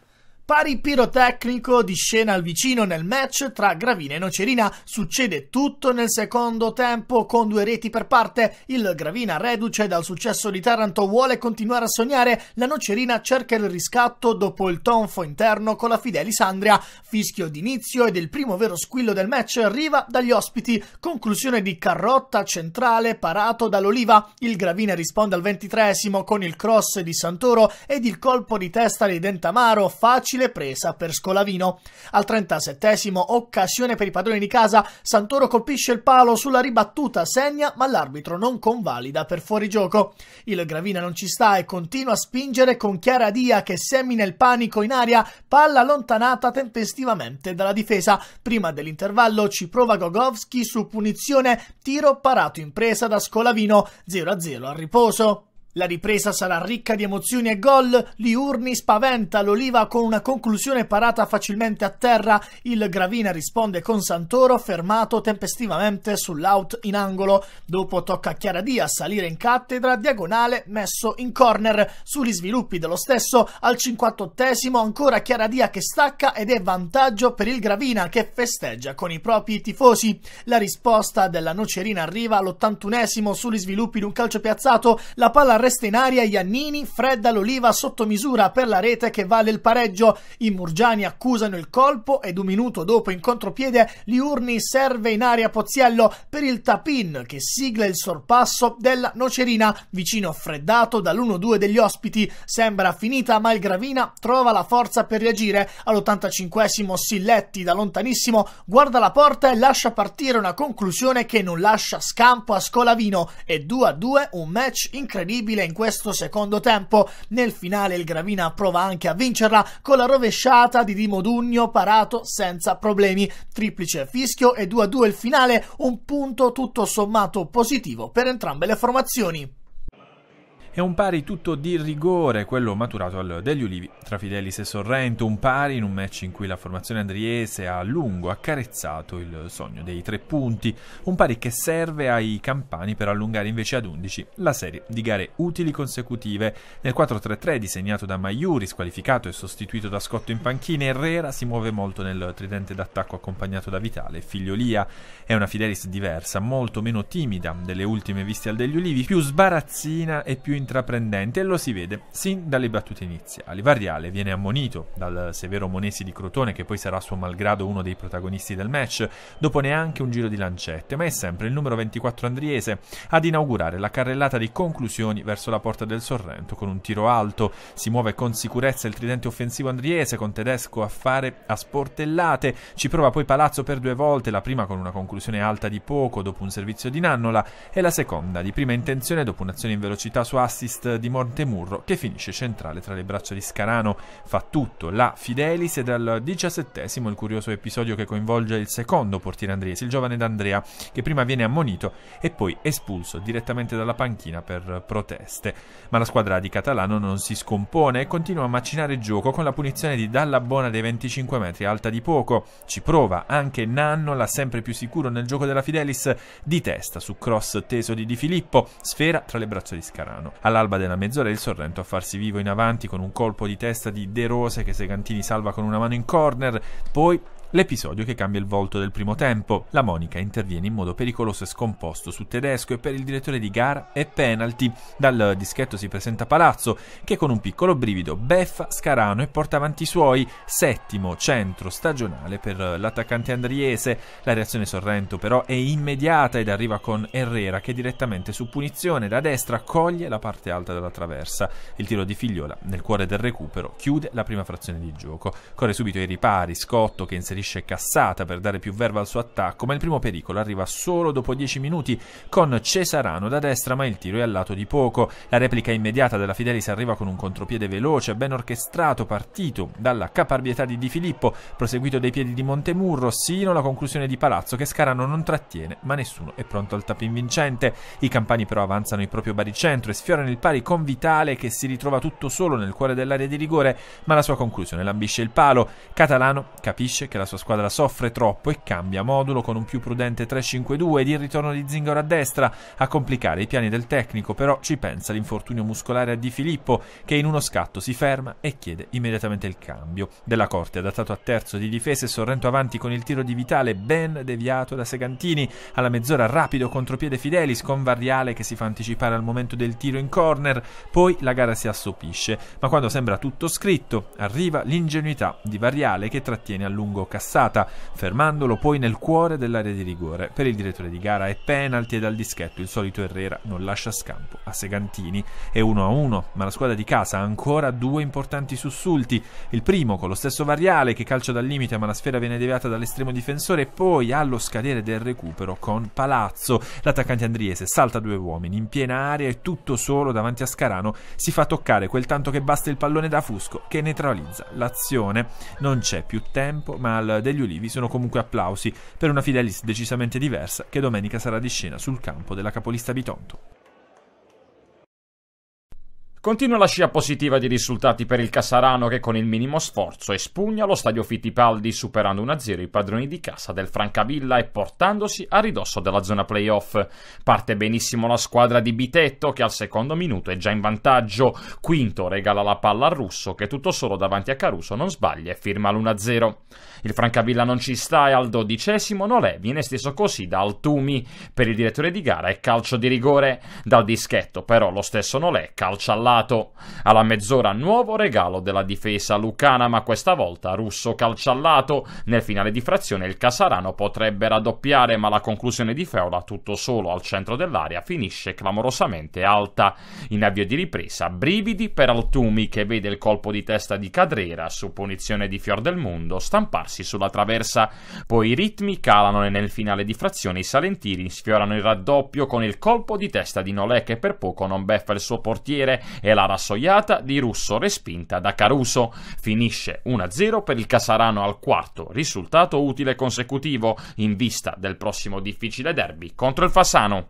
Pari pirotecnico di scena al vicino nel match tra Gravina e Nocerina. Succede tutto nel secondo tempo con 2 reti per parte. Il Gravina, reduce dal successo di Taranto, vuole continuare a sognare. La Nocerina cerca il riscatto dopo il tonfo interno con la Fidelis Andria. Fischio d'inizio ed il primo vero squillo del match arriva dagli ospiti. Conclusione di Carrotta centrale parato dall'Oliva. Il Gravina risponde al 23esimo con il cross di Santoro ed il colpo di testa di Dentamaro, facile presa per Scolavino. Al 37esimo, occasione per i padroni di casa. Santoro colpisce il palo sulla ribattuta, segna, ma l'arbitro non convalida per fuorigioco. Il Gravina non ci sta e continua a spingere con Chiara Dia che semina il panico in aria, palla allontanata tempestivamente dalla difesa. Prima dell'intervallo ci prova Gogovski su punizione, tiro parato in presa da Scolavino, 0-0 al riposo. La ripresa sarà ricca di emozioni e gol. Liurni spaventa l'Oliva con una conclusione parata facilmente a terra. Il Gravina risponde con Santoro fermato tempestivamente sull'out in angolo. Dopo tocca a Chiara Dia salire in cattedra, diagonale messo in corner. Sugli sviluppi dello stesso, al 58esimo ancora Chiara Dia che stacca ed è vantaggio per il Gravina che festeggia con i propri tifosi. La risposta della Nocerina arriva all'81esimo sugli sviluppi di un calcio piazzato. La palla resta in aria, Iannini fredda l'Oliva sotto misura per la rete che vale il pareggio. I murgiani accusano il colpo ed un minuto dopo in contropiede Liurni serve in aria Poziello per il tap-in che sigla il sorpasso della Nocerina, vicino freddato dall'1-2 degli ospiti. Sembra finita ma il Gravina trova la forza per reagire. All'85esimo Silletti da lontanissimo guarda la porta e lascia partire una conclusione che non lascia scampo a Scolavino. E 2-2, un match incredibile in questo secondo tempo. Nel finale il Gravina prova anche a vincerla con la rovesciata di Di Modugno parato senza problemi. Triplice fischio e 2-2 il finale, un punto tutto sommato positivo per entrambe le formazioni. È un pari tutto di rigore, quello maturato al degli Ulivi tra Fidelis e Sorrento, un pari in un match in cui la formazione andriese ha a lungo accarezzato il sogno dei 3 punti, un pari che serve ai campani per allungare invece ad 11 la serie di gare utili consecutive. Nel 4-3-3 disegnato da Maiuri, squalificato e sostituito da Scotto in panchina, Herrera si muove molto nel tridente d'attacco accompagnato da Vitale e Figliolia. È una Fidelis diversa, molto meno timida delle ultime viste al degli Ulivi, più sbarazzina e più intraprendente, e lo si vede sin dalle battute iniziali. Varriale viene ammonito dal severo Monesi di Crotone, che poi sarà a suo malgrado uno dei protagonisti del match, dopo neanche un giro di lancette, ma è sempre il numero 24 andriese ad inaugurare la carrellata di conclusioni verso la porta del Sorrento con un tiro alto. Si muove con sicurezza il tridente offensivo andriese, con Tedesco a fare a sportellate. Ci prova poi Palazzo per 2 volte, la prima con una conclusione alta di poco dopo un servizio di Nannola e la seconda di prima intenzione dopo un'azione in velocità su assist di Montemurro che finisce centrale tra le braccia di Scarano. Fa tutto la Fidelis ed al 17esimo il curioso episodio che coinvolge il secondo portiere andriese, il giovane D'Andrea, che prima viene ammonito e poi espulso direttamente dalla panchina per proteste. Ma la squadra di Catalano non si scompone e continua a macinare gioco con la punizione di Dalla Bona dei 25 metri, alta di poco. Ci prova anche Nannola, sempre più sicuro nel gioco della Fidelis, di testa su cross teso di Di Filippo, sfera tra le braccia di Scarano. All'alba della mezz'ora il Sorrento a farsi vivo in avanti con un colpo di testa di De Rose che Segantini salva con una mano in corner, poi l'episodio che cambia il volto del primo tempo. La Monica interviene in modo pericoloso e scomposto su Tedesco e per il direttore di gara è penalty. Dal dischetto si presenta Palazzo che con un piccolo brivido beffa Scarano e porta avanti i suoi. 7° centro stagionale per l'attaccante andriese. La reazione Sorrento però è immediata ed arriva con Herrera che direttamente su punizione da destra coglie la parte alta della traversa. Il tiro di Figliola nel cuore del recupero chiude la prima frazione di gioco. Corre subito ai ripari Scotto che inserisce Cassata per dare più verve al suo attacco, ma il primo pericolo arriva solo dopo 10 minuti con Cesarano da destra, ma il tiro è al lato di poco. La replica immediata della Fidelis arriva con un contropiede veloce, ben orchestrato, partito dalla caparbietà di Di Filippo, proseguito dai piedi di Montemurro, sino alla conclusione di Palazzo che Scarano non trattiene, ma nessuno è pronto al tap-in vincente. I campani però avanzano il proprio baricentro e sfiorano il pari con Vitale che si ritrova tutto solo nel cuore dell'area di rigore, ma la sua conclusione lambisce il palo. Catalano capisce che la sua sua squadra soffre troppo e cambia modulo con un più prudente 3-5-2 ed il ritorno di Zingaro a destra. A complicare i piani del tecnico però ci pensa l'infortunio muscolare a Di Filippo, che in uno scatto si ferma e chiede immediatamente il cambio. Della Corte adattato a terzo di difesa e Sorrento avanti con il tiro di Vitale ben deviato da Segantini. Alla mezz'ora rapido contropiede Fidelis con Variale che si fa anticipare al momento del tiro in corner. Poi la gara si assopisce, ma quando sembra tutto scritto arriva l'ingenuità di Variale che trattiene a lungo Cassata, fermandolo poi nel cuore dell'area di rigore. Per il direttore di gara è penalty e dal dischetto il solito Herrera non lascia scampo a Segantini. È 1-1, ma la squadra di casa ha ancora due importanti sussulti. Il primo con lo stesso Variale che calcia dal limite ma la sfera viene deviata dall'estremo difensore, e poi allo scadere del recupero con Palazzo l'attaccante andriese salta due uomini in piena area e tutto solo davanti a Scarano si fa toccare quel tanto che basta il pallone da Fusco che neutralizza l'azione. Non c'è più tempo, ma al Degli Ulivi sono comunque applausi per una Fidelis decisamente diversa che domenica sarà di scena sul campo della capolista Bitonto. Continua la scia positiva di risultati per il Casarano che con il minimo sforzo espugna lo stadio Fittipaldi superando 1-0 i padroni di casa del Francavilla e portandosi a ridosso della zona playoff. Parte benissimo la squadra di Bitetto che al secondo minuto è già in vantaggio. Quinto regala la palla al Russo che tutto solo davanti a Caruso non sbaglia e firma l'1-0. Il Francavilla non ci sta e al 12° Nolè viene steso così da Altumi. Per il direttore di gara è calcio di rigore. Dal dischetto però lo stesso Nolè calcia al lato. Alla mezz'ora nuovo regalo della difesa lucana, ma questa volta Russo calcia al lato. Nel finale di frazione il Casarano potrebbe raddoppiare, ma la conclusione di Feola tutto solo al centro dell'area finisce clamorosamente alta. In avvio di ripresa brividi per Altumi che vede il colpo di testa di Cadrera su punizione di Fiordelmundo stamparsi sulla traversa. Poi i ritmi calano e nel finale di frazione i salentini sfiorano il raddoppio con il colpo di testa di Nolè che per poco non beffa il suo portiere e la rassoiata di Russo respinta da Caruso. Finisce 1-0 per il Casarano al quarto, risultato utile consecutivo in vista del prossimo difficile derby contro il Fasano.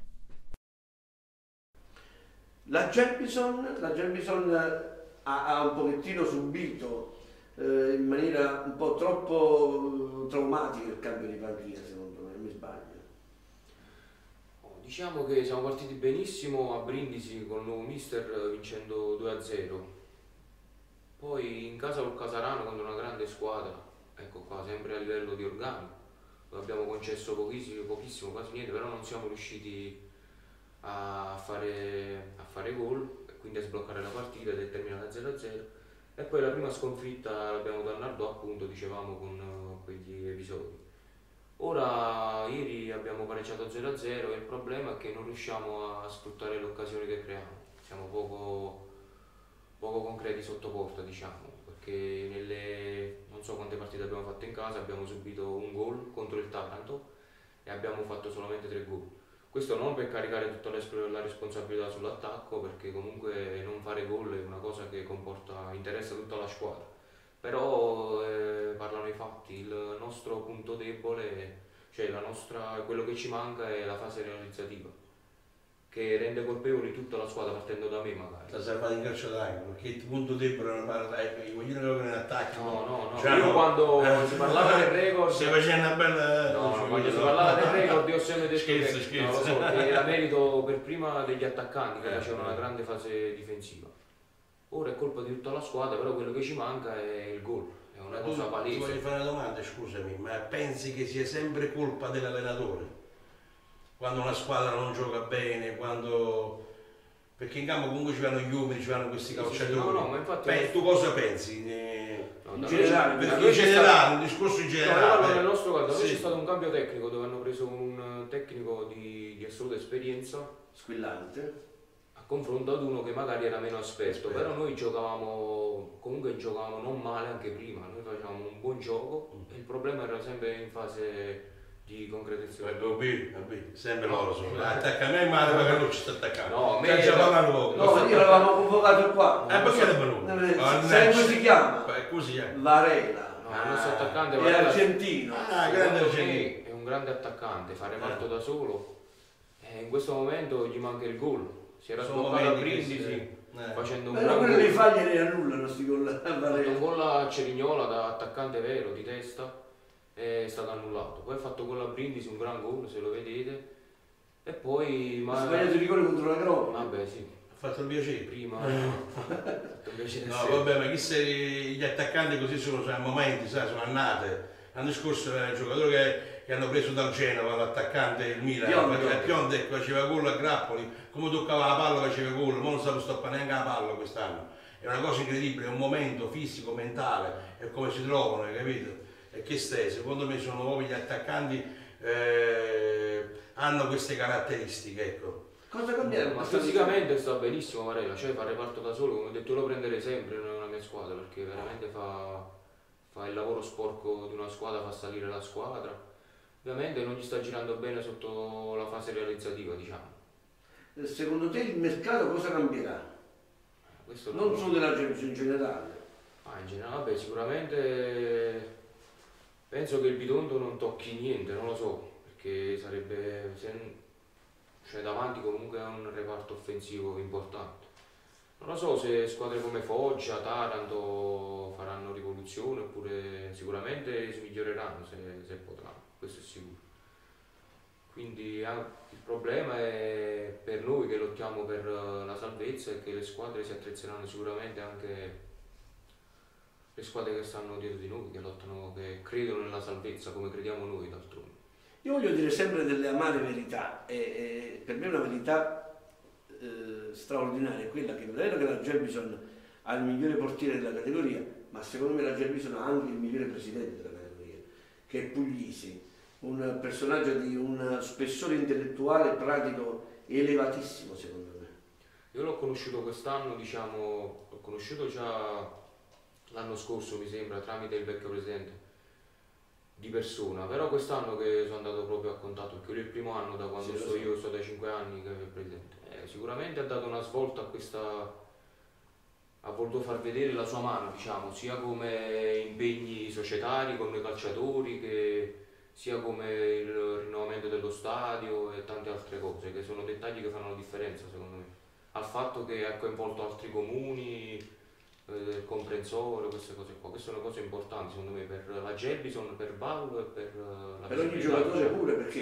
La Gerbison ha un pochettino subito in maniera un po' troppo traumatica il cambio di panchina, secondo me, mi sbaglio. Diciamo che siamo partiti benissimo a Brindisi con il nuovo mister vincendo 2-0. Poi in casa col Casarano contro una grande squadra, ecco qua, sempre a livello di organico, abbiamo concesso pochissimo, quasi niente, però non siamo riusciti a fare gol, quindi a sbloccare la partita ed è terminata 0-0. E poi la prima sconfitta l'abbiamo da Nardò, appunto, dicevamo, con quegli episodi. Ora, ieri abbiamo pareggiato 0-0 e il problema è che non riusciamo a sfruttare le occasioni che creiamo. Siamo poco concreti sotto porta, diciamo, perché non so quante partite abbiamo fatto in casa, abbiamo subito un gol contro il Taranto e abbiamo fatto solamente 3 gol. Questo non per caricare tutta la responsabilità sull'attacco, perché comunque non fare gol è una cosa che interessa tutta la squadra. Però parlano i fatti, il nostro punto debole, cioè quello che ci manca è la fase realizzativa, che rende colpevoli tutta la squadra partendo da me magari. La salvata in calcio d'angolo, perché il punto debole non parla, vogliono che ne attacchi. No, cioè, io quando si parlava del record... Si faceva una bella... quando si parlava del record io ho sempre detto scherzo. che non lo so, che era merito per prima degli attaccanti che facevano una grande fase difensiva. Ora è colpa di tutta la squadra, però quello che ci manca è il gol, è una cosa palese. Ti voglio fare una domanda, scusami, ma pensi che sia sempre colpa dell'allenatore? Quando una squadra non gioca bene, perché in campo comunque ci vanno gli uomini, ci vanno questi calciatori. No, ma infatti... tu cosa pensi? In generale, un discorso in generale. No, nel nostro caso, da noi c'è stato un cambio tecnico dove hanno preso un tecnico di assoluta esperienza, squillante, a confronto ad uno che magari era meno esperto, però noi giocavamo non male anche prima, noi facevamo un buon gioco e il problema era sempre in fase di concretezza. Sempre loro sono. Attacca a me male perché non ci sta attaccando. No, io l'avevamo convocato qua. Perché è venuto? Sai come si chiama? Così è. Varela. No, il nostro attaccante è argentino. Grande argentino. È un grande attaccante, fa reparto da solo. E in questo momento gli manca il gol. Si era sbloccato a Brindisi facendo un gran quello gol. li fagli ne annullano sti gol. Ha fatto un gol a Cerignola da attaccante vero, di testa. è stato annullato. Poi ha fatto gol a Brindisi, un gran gol, se lo vedete, e poi... Ha sbagliato il rigore contro la Grove. Vabbè, sì. Ha fatto il piacere. Prima ha fatto un piacere. No, vabbè, ma chi gli attaccanti così sono a momenti, sai, sono annate. L'anno scorso era il giocatore che hanno preso dal Genova, l'attaccante il Milan, Piontek faceva gol a grappoli, come toccava la palla faceva gol, ma non sa stoppare neanche la palla quest'anno. È una cosa incredibile, è un momento fisico, mentale, è come si trovano, hai capito? E che stai, secondo me sono proprio gli attaccanti hanno queste caratteristiche, ecco. Cosa cambierà? Ma fisicamente sta benissimo Varela, cioè fa reparto da solo, come ho detto, io lo prenderei sempre nella mia squadra, perché veramente fa il lavoro sporco di una squadra, fa salire la squadra. Ovviamente non gli sta girando bene sotto la fase realizzativa, diciamo. Secondo te il mercato cosa cambierà? Non solo della Gelbison, in generale. In generale, vabbè, sicuramente penso che il Bitondo non tocchi niente, non lo so, perché sarebbe... cioè davanti comunque è un reparto offensivo importante. Non lo so se squadre come Foggia, Taranto faranno rivoluzione, oppure sicuramente si miglioreranno se potranno, questo è sicuro. Quindi il problema è per noi che lottiamo per la salvezza e che le squadre si attrezzeranno sicuramente, anche le squadre che stanno dietro di noi, che lottano, che credono nella salvezza come crediamo noi d'altronde. Io voglio dire sempre delle amare verità, e per me una verità straordinaria è quella che è vero che la Gelbison ha il migliore portiere della categoria, ma secondo me la Gelbison ha anche il migliore presidente della categoria, che è Puglisi, un personaggio di un spessore intellettuale e pratico elevatissimo, secondo me. Io l'ho conosciuto quest'anno, diciamo, l'ho conosciuto già l'anno scorso, mi sembra, tramite il vecchio presidente di persona, però quest'anno che sono andato proprio a contatto, perché lui è il primo anno da quando io sto dai 5 anni che è il presidente. Sicuramente ha dato una svolta a questa, ha voluto far vedere la sua mano, diciamo, sia come impegni societari con i calciatori, che sia come il rinnovamento dello stadio e tante altre cose, che sono dettagli che fanno la differenza secondo me. Al fatto che ha coinvolto altri comuni, il comprensorio, queste cose qua, queste sono cose importanti secondo me per la Gelbison, per Vallo e per la per ogni giocatore pure, perché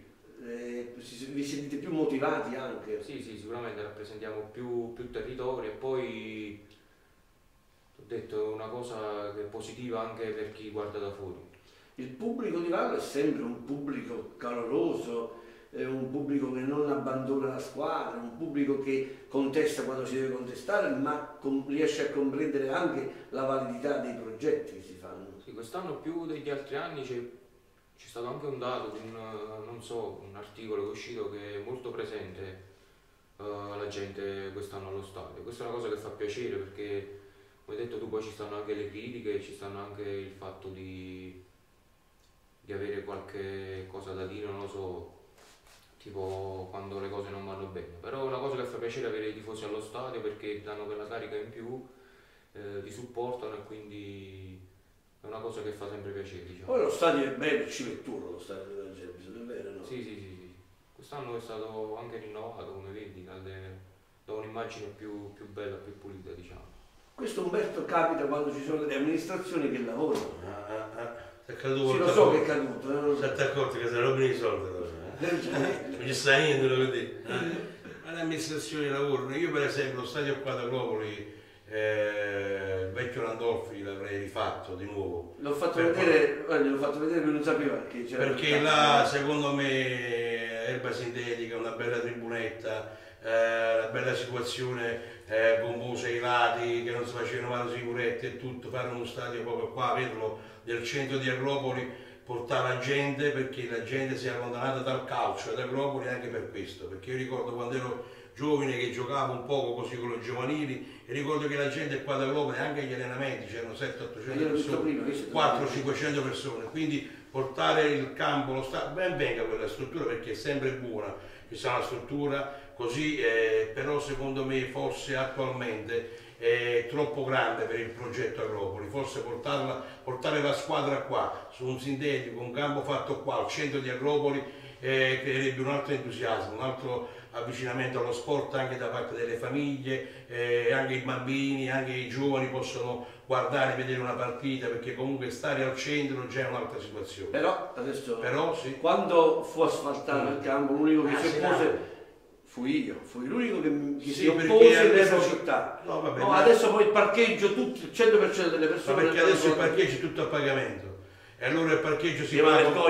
vi sentite più motivati anche. Sì, sicuramente rappresentiamo più territori, e poi ho detto una cosa che è positiva anche per chi guarda da fuori. Il pubblico di Vallo è sempre un pubblico caloroso, è un pubblico che non abbandona la squadra, un pubblico che contesta quando si deve contestare, ma riesce a comprendere anche la validità dei progetti che si fanno. Sì, quest'anno più degli altri anni c'è stato anche un dato di un articolo che è uscito, che è molto presente la gente quest'anno allo stadio. Questa è una cosa che fa piacere, perché come hai detto tu, poi ci stanno anche le critiche, ci stanno anche il fatto di avere qualche cosa da dire, non lo so, tipo quando le cose non vanno bene. Però è una cosa che fa piacere avere i tifosi allo stadio, perché danno quella carica in più, ti supportano, e quindi è una cosa che fa sempre piacere, diciamo. Poi lo stadio è bello, civettuno lo stadio della Gelbison, è vero, no? Sì. Quest'anno è stato anche rinnovato, come vedi, da un'immagine più bella, più pulita, diciamo. Questo Umberto capita quando ci sono delle amministrazioni che lavorano. È caduto. Sì, lo so che è caduto. Si è accorto che se non i soldi, non ci sta niente, lo vedi. Ma le amministrazioni lavorano. Io per esempio lo stadio qua da Agropoli, il vecchio Landolfi l'avrei rifatto di nuovo. L'ho fatto vedere, lui non sapeva che c'era. Perché là secondo me erba sintetica, una bella tribunetta, una bella situazione, bombose ai lati, che non si facevano male sicurezze e tutto, fare uno stadio proprio qua, vederlo del centro di Agropoli, portare la gente, perché la gente si è allontanata dal calcio ad Agropoli anche per questo, perché io ricordo quando ero giovane che giocavo un poco così con i giovanili, e ricordo che la gente qua ad Agropoli, anche agli allenamenti, c'erano 700-800 persone, 400-500 persone, quindi portare il campo, lo stadio, ben venga quella struttura, perché è sempre buona, ci sarà una struttura così, però secondo me forse attualmente è troppo grande per il progetto Agropoli, forse portare la squadra qua, su un sintetico, un campo fatto qua al centro di Agropoli, creerebbe un altro entusiasmo, avvicinamento allo sport anche da parte delle famiglie, anche i bambini, anche i giovani possono guardare, vedere una partita, perché comunque stare al centro già è un'altra situazione. Però adesso, sì. Quando fu asfaltato il campo, l'unico che si oppose fui l'unico che si oppose nella città. No, vabbè, adesso poi il parcheggio, tutto, il 100% delle persone... Ma perché adesso il parcheggio è tutto a pagamento. E allora il parcheggio si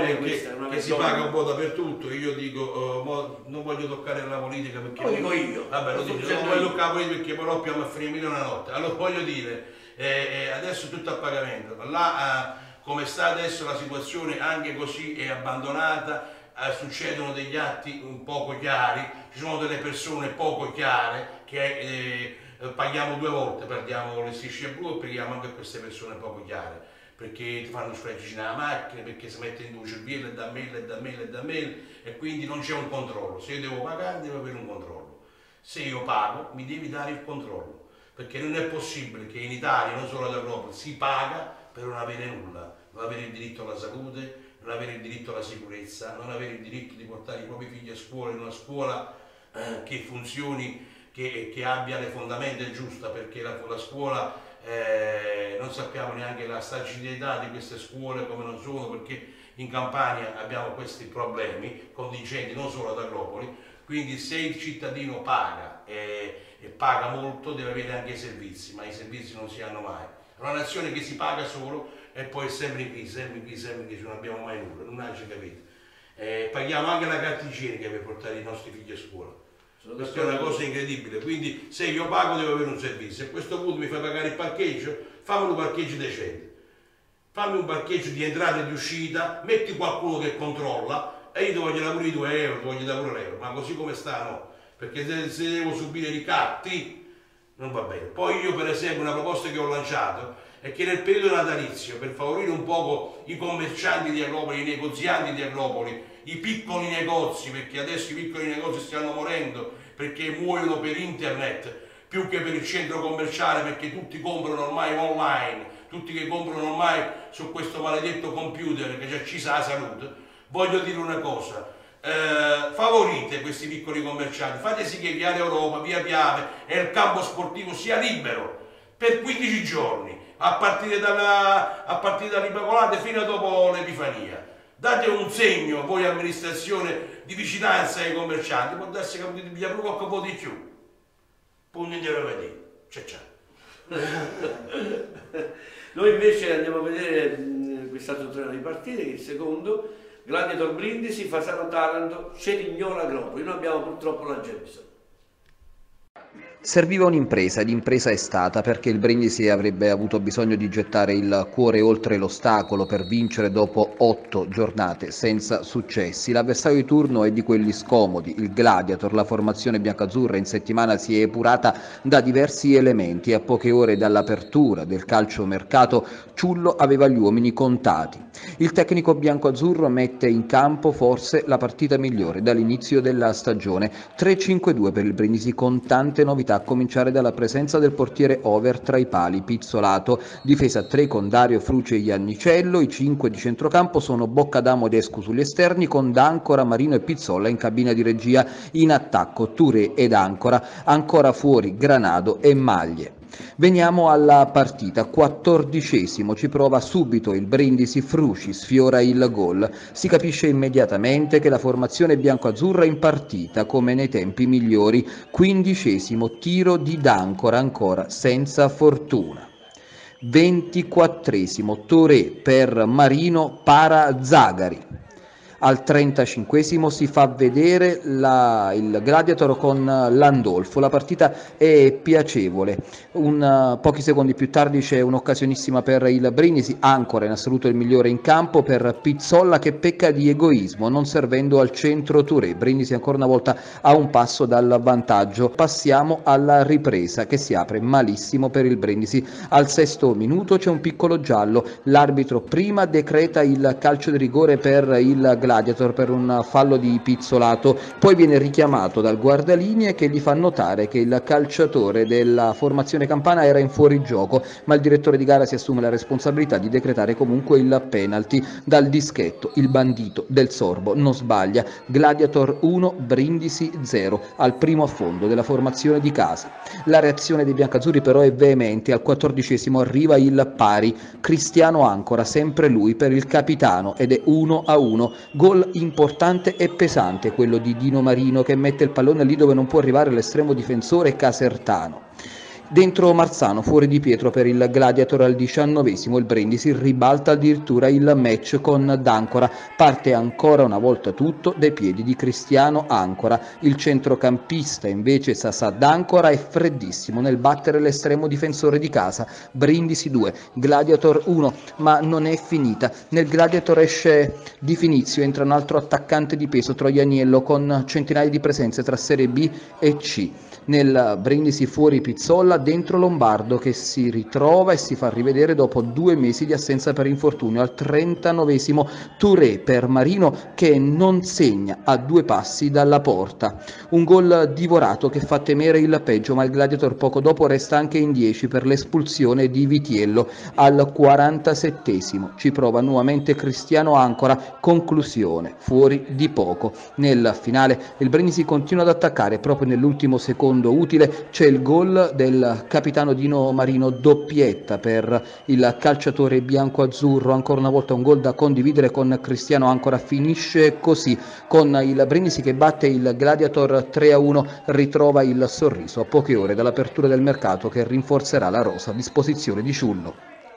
paga un po' dappertutto. Io dico, non voglio toccare la politica perché... Lo dico io. Vabbè, non voglio toccare la politica perché poi dobbiamo a finire una notte. Allora voglio dire, adesso è tutto a pagamento. Là, come sta adesso la situazione, anche così è abbandonata, succedono degli atti un poco chiari, ci sono delle persone poco chiare che paghiamo 2 volte, perdiamo le strisce blu e paghiamo anche queste persone poco chiare, perché ti fanno sfreggi nella macchina, perché si mette in luce il biello e da mail e quindi non c'è un controllo. Se io devo pagare devo avere un controllo, se io pago mi devi dare il controllo, perché non è possibile che in Italia, non solo ad Europa, si paga per non avere nulla, non avere il diritto alla salute, non avere il diritto alla sicurezza, non avere il diritto di portare i propri figli a scuola, in una scuola che funzioni, che abbia le fondamenta giuste, perché la scuola non sappiamo neanche la stagionalità di queste scuole come non sono, perché in Campania abbiamo questi problemi contingenti non solo ad Agropoli, quindi se il cittadino paga e paga molto deve avere anche i servizi, ma i servizi non si hanno mai. Una nazione che si paga solo e poi è sempre in crisi, non abbiamo mai nulla, non ci capito. Paghiamo anche la carta igienica per portare i nostri figli a scuola. Questa è una cosa incredibile, quindi se io pago devo avere un servizio. A questo punto mi fai pagare il parcheggio, fammi un parcheggio decente, fammi un parcheggio di entrata e di uscita, metti qualcuno che controlla e io ti voglio dare pure i 2 euro, ti voglio dare pure l'euro, ma così come sta no, perché se devo subire ricatti non va bene. Poi io per esempio una proposta che ho lanciato è che nel periodo natalizio, per favorire un poco i commercianti di Agropoli, i negozianti di Agropoli, i piccoli negozi, perché adesso i piccoli negozi stanno morendo perché muoiono per internet più che per il centro commerciale, perché tutti comprano ormai online, tutti che comprano ormai su questo maledetto computer che ci sa la salute. Voglio dire una cosa, favorite questi piccoli commercianti, fate sì che Viale Europa, Via Piave e il campo sportivo sia libero per 15 giorni, a partire dall'Immacolata fino a dopo l'Epifania. Date un segno, voi amministrazione, di vicinanza ai commercianti, può darsi che potete pigliare qualche po' di più. Poi andiamo a vedere. Ciao. Noi invece andiamo a vedere quest'altro treno di partite, che è il secondo, Gladiator Brindisi, Fasano Taranto, Cerignola Agropoli. Noi abbiamo purtroppo la Gemison. Serviva un'impresa ed impresa è stata, perché il Brindisi avrebbe avuto bisogno di gettare il cuore oltre l'ostacolo per vincere dopo 8 giornate senza successi. L'avversario di turno è di quelli scomodi, il Gladiator. La formazione biancazzurra in settimana si è epurata da diversi elementi e a poche ore dall'apertura del calciomercato Ciullo aveva gli uomini contati. Il tecnico biancoazzurro mette in campo forse la partita migliore dall'inizio della stagione, 3-5-2 per il Brindisi con tante novità, a cominciare dalla presenza del portiere over tra i pali Pizzolato, difesa 3 con Dario Fruce e Iannicello, i 5 di centrocampo sono Boccadamo ed Escu sugli esterni con D'Ancora, Marino e Pizzolla in cabina di regia, in attacco Touré ed Ancora, ancora fuori Granado e Maglie. Veniamo alla partita, 14esimo, ci prova subito il Brindisi, Fruci sfiora il gol. Si capisce immediatamente che la formazione biancoazzurra è in partita come nei tempi migliori. 15esimo, tiro di D'Ancora, ancora senza fortuna. 24esimo, Touré per Marino, para Zagari. Al 35esimo si fa vedere il Gladiator con Landolfo. La partita è piacevole. Pochi secondi più tardi c'è un'occasionissima per il Brindisi, Ancora in assoluto il migliore in campo per Pizzolla che pecca di egoismo non servendo al centro Touré. Brindisi ancora una volta a un passo dal vantaggio. Passiamo alla ripresa che si apre malissimo per il Brindisi. Al 6° minuto c'è un piccolo giallo. L'arbitro prima decreta il calcio di rigore per il Gladiator, Gladiator per un fallo di Pizzolato, poi viene richiamato dal guardalinee che gli fa notare che il calciatore della formazione campana era in fuorigioco, ma il direttore di gara si assume la responsabilità di decretare comunque il penalty. Dal dischetto il bandito del Sorbo non sbaglia, Gladiator 1, Brindisi 0 al primo affondo della formazione di casa. La reazione dei biancazzurri però è veemente, al 14° arriva il pari, Cristiano Ancora, sempre lui per il capitano, ed è 1-1, gol importante e pesante quello di Dino Marino che mette il pallone lì dove non può arrivare l'estremo difensore Casertano. Dentro Marzano, fuori Di Pietro per il Gladiator al 19°, il Brindisi ribalta addirittura il match con D'Ancora, parte ancora una volta tutto dai piedi di Cristiano Ancora, il centrocampista invece Sasà D'Ancora è freddissimo nel battere l'estremo difensore di casa, Brindisi 2, Gladiator 1, ma non è finita, nel Gladiator esce Di Finizio, entra un altro attaccante di peso, Troianiello, con centinaia di presenze tra Serie B e C. Nel Brindisi fuori Pizzolla, dentro Lombardo che si ritrova e si fa rivedere dopo 2 mesi di assenza per infortunio. Al 39° Touré per Marino che non segna a 2 passi dalla porta. Un gol divorato che fa temere il peggio, ma il Gladiator poco dopo resta anche in 10 per l'espulsione di Vitiello. Al 47° ci prova nuovamente Cristiano Ancora, conclusione fuori di poco. Nel finale il Brindisi continua ad attaccare, proprio nell'ultimo secondo utile c'è il gol del capitano Dino Marino, doppietta per il calciatore bianco-azzurro, ancora una volta un gol da condividere con Cristiano Ancora. Finisce così con il Brindisi che batte il Gladiator 3-1, ritrova il sorriso a poche ore dall'apertura del mercato che rinforzerà la rosa a disposizione di Ciullo.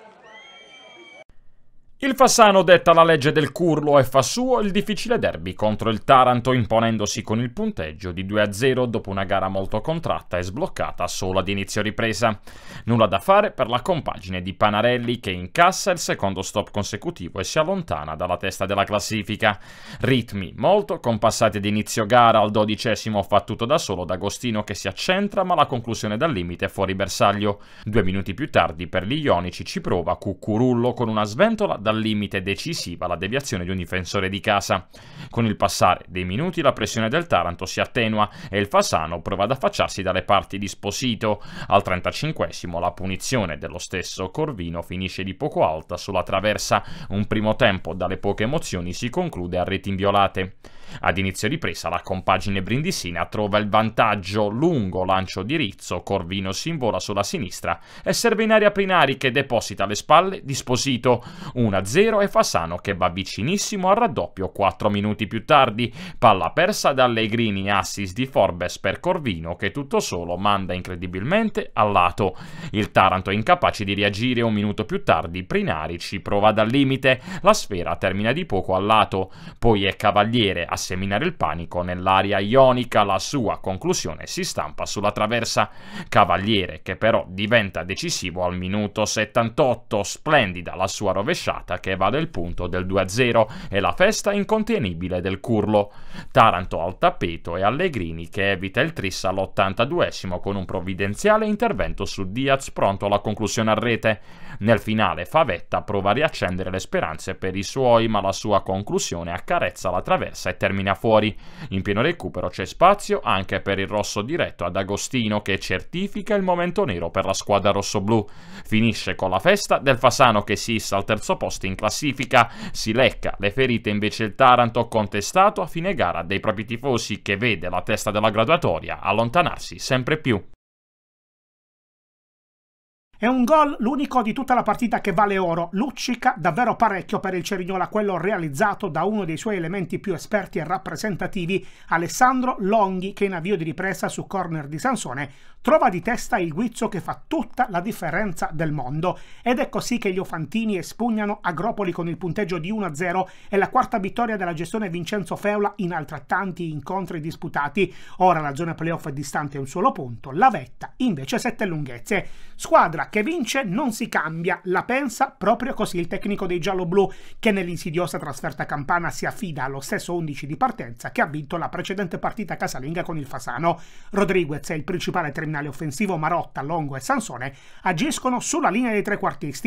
Il Fassano detta la legge del curlo e fa suo il difficile derby contro il Taranto, imponendosi con il punteggio di 2-0 dopo una gara molto contratta e sbloccata solo ad inizio ripresa. Nulla da fare per la compagine di Panarelli che incassa il secondo stop consecutivo e si allontana dalla testa della classifica. Ritmi molto compassati ad inizio gara, al 12° fa tutto da solo D'Agostino che si accentra ma la conclusione dal limite è fuori bersaglio. 2 minuti più tardi per gli ionici ci prova Cuccurullo con una sventola dal limite decisiva la deviazione di un difensore di casa. Con il passare dei minuti la pressione del Taranto si attenua e il Fasano prova ad affacciarsi dalle parti di Sposito. Al 35° la punizione dello stesso Corvino finisce di poco alta sulla traversa. Un primo tempo dalle poche emozioni si conclude a reti inviolate. Ad inizio ripresa la compagine brindisina trova il vantaggio, lungo lancio di Rizzo, Corvino si invola sulla sinistra e serve in area Prinari che deposita alle spalle di Sposito. 1-0 e Fasano che va vicinissimo al raddoppio 4 minuti più tardi, palla persa da Allegrini, assist di Forbes per Corvino che tutto solo manda incredibilmente al lato. Il Taranto è incapace di reagire. 1 minuto più tardi Prinari ci prova dal limite, la sfera termina di poco al lato, poi è Cavaliere a seminare il panico nell'area ionica, la sua conclusione si stampa sulla traversa. Cavaliere che però diventa decisivo al minuto 78, splendida la sua rovesciata che vale il punto del 2-0 e la festa incontenibile del Curlo. Taranto al tappeto e Allegrini che evita il tris all'82° con un provvidenziale intervento su Diaz pronto alla conclusione a rete. Nel finale Favetta prova a riaccendere le speranze per i suoi, ma la sua conclusione accarezza la traversa e termina fuori. In pieno recupero c'è spazio anche per il rosso diretto ad Agostino che certifica il momento nero per la squadra rossoblù. Finisce con la festa del Fasano che si issa al terzo posto in classifica, si lecca le ferite invece il Taranto contestato a fine gara dei propri tifosi che vede la testa della graduatoria allontanarsi sempre più. È un gol l'unico di tutta la partita che vale oro, luccica davvero parecchio per il Cerignola, quello realizzato da uno dei suoi elementi più esperti e rappresentativi, Alessandro Longhi, che in avvio di ripresa su corner di Sansone trova di testa il guizzo che fa tutta la differenza del mondo. Ed è così che gli Ofantini espugnano Agropoli con il punteggio di 1-0 e la quarta vittoria della gestione Vincenzo Feola in altrettanti incontri disputati. Ora la zona playoff è distante un solo punto, la vetta invece 7 lunghezze. Squadra che vince non si cambia, la pensa proprio così il tecnico dei gialloblu, che nell'insidiosa trasferta campana si affida allo stesso 11 di partenza che ha vinto la precedente partita casalinga con il Fasano. Rodriguez è il principale terminale offensivo, Marotta, Longo e Sansone agiscono sulla linea dei trequartisti.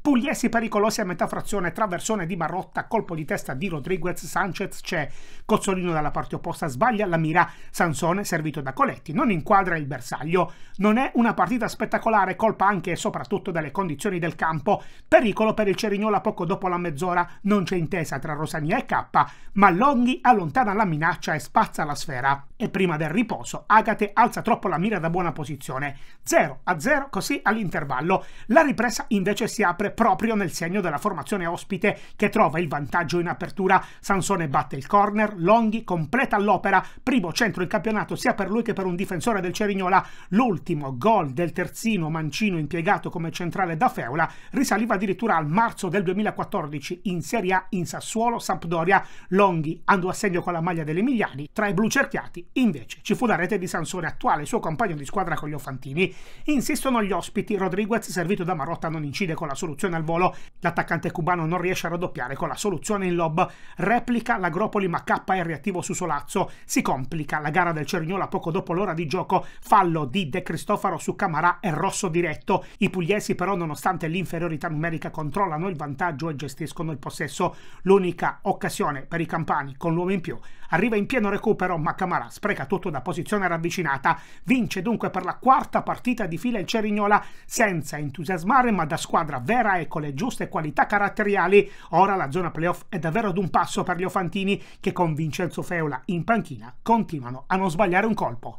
Pugliesi pericolosi a metà frazione, traversone di Marotta, colpo di testa di Rodriguez, Sanchez c'è, Cozzolino dalla parte opposta sbaglia la mira, Sansone servito da Coletti non inquadra il bersaglio. Non è una partita spettacolare, colpa anche e soprattutto delle condizioni del campo, pericolo per il Cerignola poco dopo la mezz'ora, non c'è intesa tra Rosania e K, ma Longhi allontana la minaccia e spazza la sfera. E prima del riposo Agate alza troppo la mira da buona posizione, 0-0 così all'intervallo. La ripresa invece si apre proprio nel segno della formazione ospite che trova il vantaggio in apertura. Sansone batte il corner, Longhi completa l'opera, primo centro in campionato sia per lui che per un difensore del Cerignola. L'ultimo gol del terzino mancino impiegato come centrale da Feula risaliva addirittura al marzo del 2014 in Serie A in Sassuolo Sampdoria. Longhi andò a segno con la maglia degli emiliani, tra i blu cerchiati invece ci fu la rete di Sansone, attuale suo compagno di squadra con gli Ofantini. Insistono gli ospiti, Rodriguez servito da Marotta non incide con la soluzione al volo, l'attaccante cubano non riesce a raddoppiare con la soluzione in lob, replica l'Agropoli ma K è reattivo su Solazzo, si complica la gara del Cerignola poco dopo l'ora di gioco, fallo di De Cristofaro su Camarà e rosso diretto. I pugliesi però nonostante l'inferiorità numerica controllano il vantaggio e gestiscono il possesso. L'unica occasione per i campani con l'uomo in più arriva in pieno recupero ma Camarà spreca tutto da posizione ravvicinata. Vince dunque per la quarta partita di fila il Cerignola senza entusiasmare ma da squadra vera e con le giuste qualità caratteriali. Ora la zona playoff è davvero ad un passo per gli Ofantini che con Vincenzo Feula in panchina continuano a non sbagliare un colpo.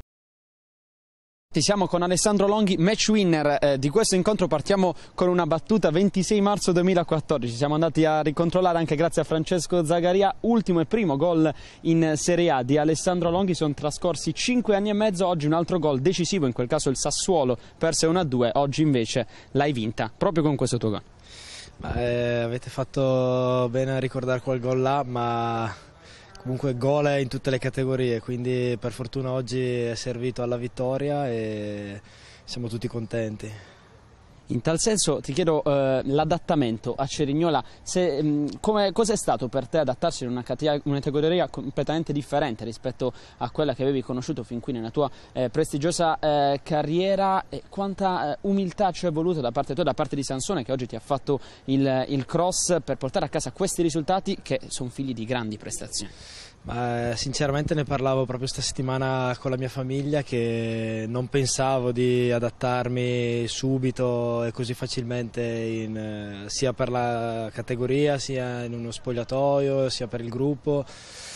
Siamo con Alessandro Longhi, match winner di questo incontro. Partiamo con una battuta: 26 marzo 2014, siamo andati a ricontrollare anche grazie a Francesco Zagaria, ultimo e primo gol in Serie A di Alessandro Longhi, sono trascorsi 5 anni e mezzo, oggi un altro gol decisivo, in quel caso il Sassuolo perse 1-2, oggi invece l'hai vinta proprio con questo tuo gol. Avete fatto bene a ricordare quel gol là, ma comunque gol in tutte le categorie, quindi per fortuna oggi è servito alla vittoria e siamo tutti contenti. In tal senso ti chiedo l'adattamento a Cerignola, cos'è stato per te adattarsi in una categoria completamente differente rispetto a quella che avevi conosciuto fin qui nella tua prestigiosa carriera, e quanta umiltà ci è voluta da parte tua, da parte di Sansone che oggi ti ha fatto il cross per portare a casa questi risultati che sono figli di grandi prestazioni? Sinceramente ne parlavo proprio questa settimana con la mia famiglia, che non pensavo di adattarmi subito e così facilmente sia per la categoria, sia in uno spogliatoio, sia per il gruppo.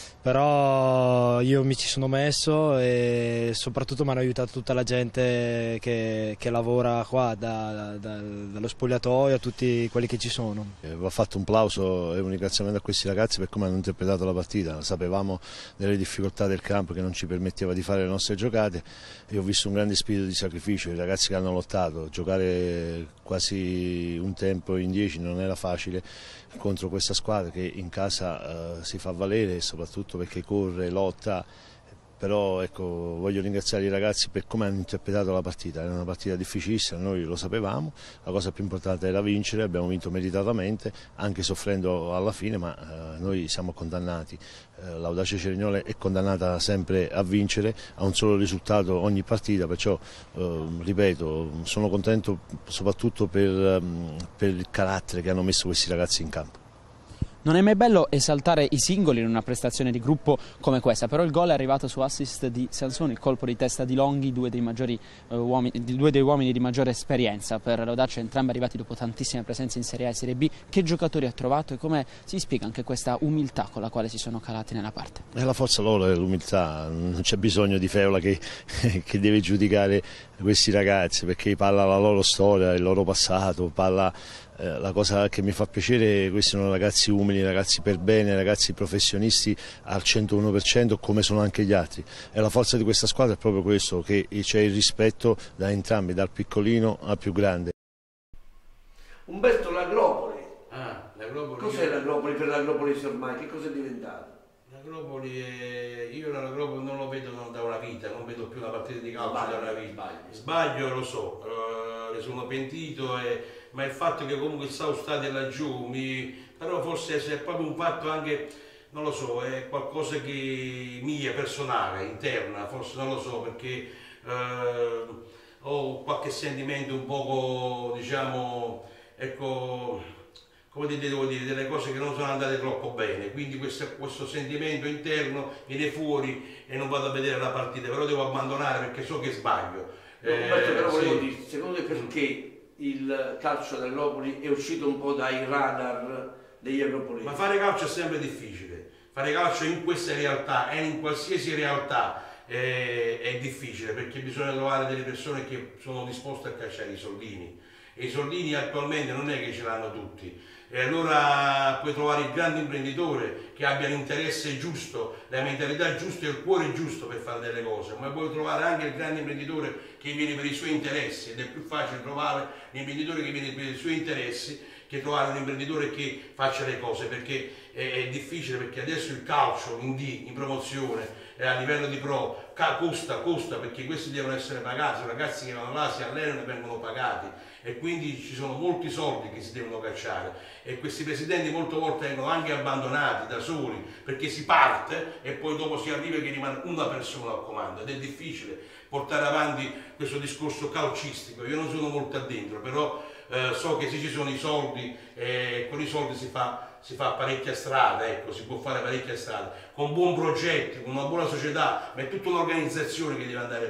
Però io mi ci sono messo e soprattutto mi hanno aiutato tutta la gente che lavora qua, dallo spogliatoio a tutti quelli che ci sono. Va fatto un plauso e un ringraziamento a questi ragazzi per come hanno interpretato la partita. Sapevamo delle difficoltà del campo che non ci permetteva di fare le nostre giocate e ho visto un grande spirito di sacrificio, i ragazzi che hanno lottato. Giocare quasi un tempo in 10 non era facile contro questa squadra che in casa si fa valere, soprattutto perché corre, lotta, però ecco, voglio ringraziare i ragazzi per come hanno interpretato la partita. Era una partita difficilissima, noi lo sapevamo, la cosa più importante era vincere, abbiamo vinto meritatamente, anche soffrendo alla fine, ma noi siamo condannati. L'Audace Cerignola è condannata sempre a vincere, a un solo risultato ogni partita, perciò ripeto, sono contento soprattutto per il carattere che hanno messo questi ragazzi in campo. Non è mai bello esaltare i singoli in una prestazione di gruppo come questa, però il gol è arrivato su assist di Sansone, il colpo di testa di Longhi, due dei uomini di maggiore esperienza per l'Audace, entrambi arrivati dopo tantissime presenze in Serie A e Serie B. Che giocatori ha trovato e come si spiega anche questa umiltà con la quale si sono calati nella parte? La forza loro è l'umiltà, non c'è bisogno di Feula che deve giudicare questi ragazzi, perché parla la loro storia, il loro passato, la cosa che mi fa piacere, questi sono ragazzi umili, ragazzi per bene, ragazzi professionisti al 101% come sono anche gli altri, e la forza di questa squadra è proprio questo, che c'è il rispetto da entrambi, dal piccolino al più grande. Umberto, l'Agropoli. L'Agropoli. Cos'è l'Agropoli per l'Agropoli ormai? Che cosa è diventato? L'Agropoli io l'Agropoli non lo vedo da una vita, non vedo più una partita di calcio da una vita. Sbaglio, lo so, ne sono pentito, ma il fatto che comunque stavo stati laggiù, però forse è proprio un fatto anche, non lo so, è qualcosa che mia, personale, interna, forse non lo so, perché ho qualche sentimento un poco, diciamo, ecco, come ti devo dire, delle cose che non sono andate troppo bene, quindi questo sentimento interno viene fuori e non vado a vedere la partita, però devo abbandonare perché so che sbaglio. Roberto, però volevo sì. dirti, secondo te perché il calcio dell'Agropoli è uscito un po' dai radar degli agropolesi? Ma fare calcio è sempre difficile, fare calcio in questa realtà e in qualsiasi realtà è difficile, perché bisogna trovare delle persone che sono disposte a cacciare i soldini, e i soldini attualmente non è che ce l'hanno tutti, e allora puoi trovare il grande imprenditore che abbia l'interesse giusto, la mentalità giusta e il cuore giusto per fare delle cose, ma puoi trovare anche il grande imprenditore che viene per i suoi interessi, ed è più facile trovare l'imprenditore che viene per i suoi interessi che trovare un imprenditore che faccia le cose, perché è difficile, perché adesso il calcio in D, in promozione, a livello di pro, costa, perché questi devono essere pagati, i ragazzi che vanno là si allenano e vengono pagati, e quindi ci sono molti soldi che si devono cacciare, e questi presidenti molte volte vengono anche abbandonati da soli, perché si parte e poi dopo si arriva che rimane una persona al comando, ed è difficile portare avanti questo discorso calcistico. Io non sono molto addentro, però so che se ci sono i soldi, con i soldi si fa parecchia strada, ecco, si può fare parecchia strada, con buoni progetti, con una buona società, ma è tutta un'organizzazione che deve andare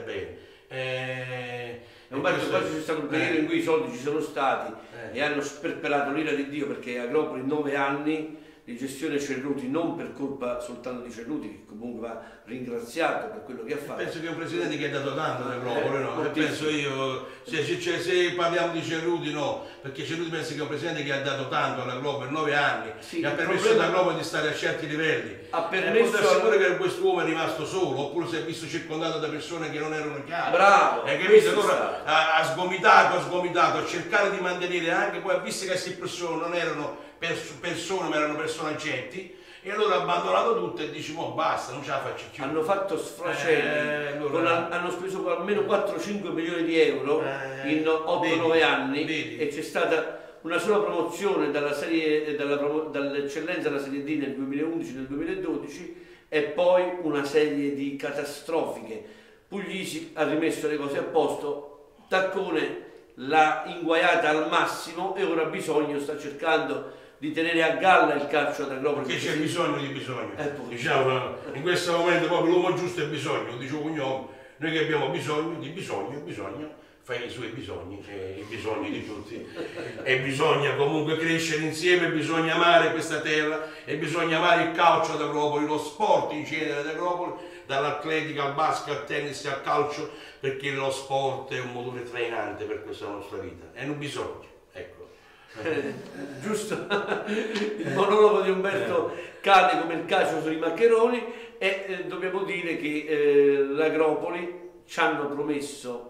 bene. Quasi c'è stato un periodo in cui i soldi ci sono stati e hanno sperperato l'ira di Dio, perché Agropoli 9 anni di gestione Cerruti, non per colpa soltanto di Cerruti, che comunque va ringraziato per quello che ha fatto. Penso che è un presidente che ha dato tanto all'Agropoli, no? Penso io, se parliamo di Cerruti no, perché Cerruti penso che è un presidente che ha dato tanto all'Agropoli, 9 anni, sì, che ha permesso all'Agropoli di stare a certi livelli. Ha permesso pure che quest'uomo è rimasto solo, oppure si è visto circondato da persone che non erano chiare. Bravo! Hai capito? Allora ha sgomitato, a cercare di mantenere, anche poi ha visto che queste persone non erano persone, ma erano personaggetti, e allora ha abbandonato tutto e dici, mo basta, non ce la faccio più. Hanno fatto sfracelli, hanno speso almeno 4-5 milioni di euro in 8-9 anni, e c'è stata una sola promozione dall'eccellenza alla Serie D nel 2011 e nel 2012, e poi una serie di catastrofiche. Puglisi ha rimesso le cose a posto, Taccone l'ha inguaiata al massimo, e ora Bisogno sta cercando di tenere a galla il calcio ad Agropoli. Perché c'è bisogno di bisogno. Diciamo, in questo momento proprio l'uomo giusto è Bisogno, lo dicevo cognome, noi che abbiamo bisogno di bisogno fai i suoi bisogni, i bisogni di tutti, e bisogna comunque crescere insieme, bisogna amare questa terra, e bisogna amare il calcio ad Agropoli, lo sport in genere ad Agropoli, dall'atletica al basket, al tennis, al calcio, perché lo sport è un motore trainante per questa nostra vita, e non bisogna, ecco. Giusto, il monologo di Umberto cade come il calcio sui maccheroni, e dobbiamo dire che l'Agropoli ci hanno promesso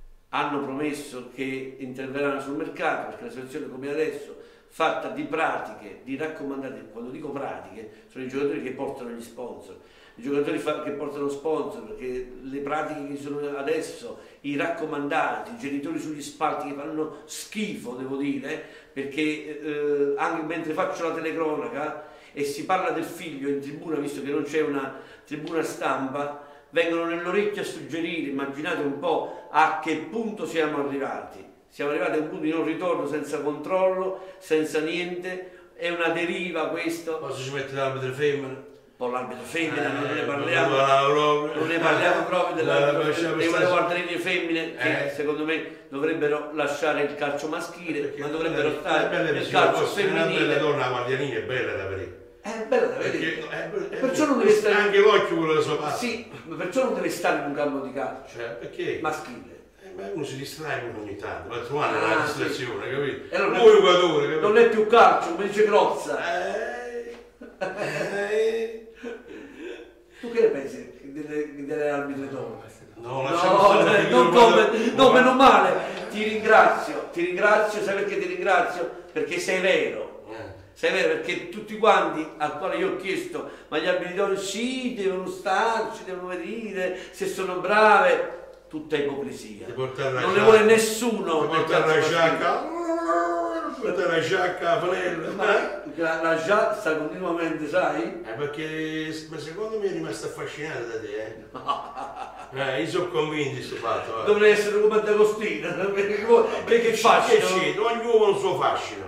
che interverranno sul mercato, perché la situazione come adesso, fatta di pratiche, di raccomandate. Quando dico pratiche, sono i giocatori che portano gli sponsor, i giocatori che portano sponsor, perché le pratiche che sono adesso, i raccomandati, i genitori sugli spalti che fanno schifo, devo dire, perché anche mentre faccio la telecronaca e si parla del figlio in tribuna, visto che non c'è una tribuna stampa, vengono nell'orecchio a suggerire, immaginate un po' a che punto siamo arrivati. Siamo arrivati a un punto di non ritorno, senza controllo, senza niente, è una deriva questo. Poi si mette l'arbitro femmina. Un po' l'arbitro femmina, non ne parliamo proprio dei guardarini femmine, che secondo me dovrebbero lasciare il calcio maschile, ma dovrebbero stare nel calcio femminile. Una bella donna guardianina è bella da vedere. È bella da vedere, perciò non deve stare anche l'occhio quello della sua parte. Sì, perciò non deve stare in un campo di calcio perché? maschile. Ma uno si distrae ogni tanto, ma trovare la distrazione, capito? Non è più calcio, come dice Crozza. Tu che ne pensi delle arbitre donne? No, meno male. Ti ringrazio, sai perché ti ringrazio? Perché sei vero. Sai vero, perché tutti quanti al quale io ho chiesto, ma gli arbitri sì, devono starci, devono vedere se sono brave, tutta ipocrisia. Non ne vuole nessuno. Portare la giacca a flanella. La giacca sta continuamente, sai? Perché secondo me è rimasta affascinata da te, Io sono convinto di questo fatto. Dovrei essere come D'Agostino, che fascino. Ogni uomo ha il suo fascino.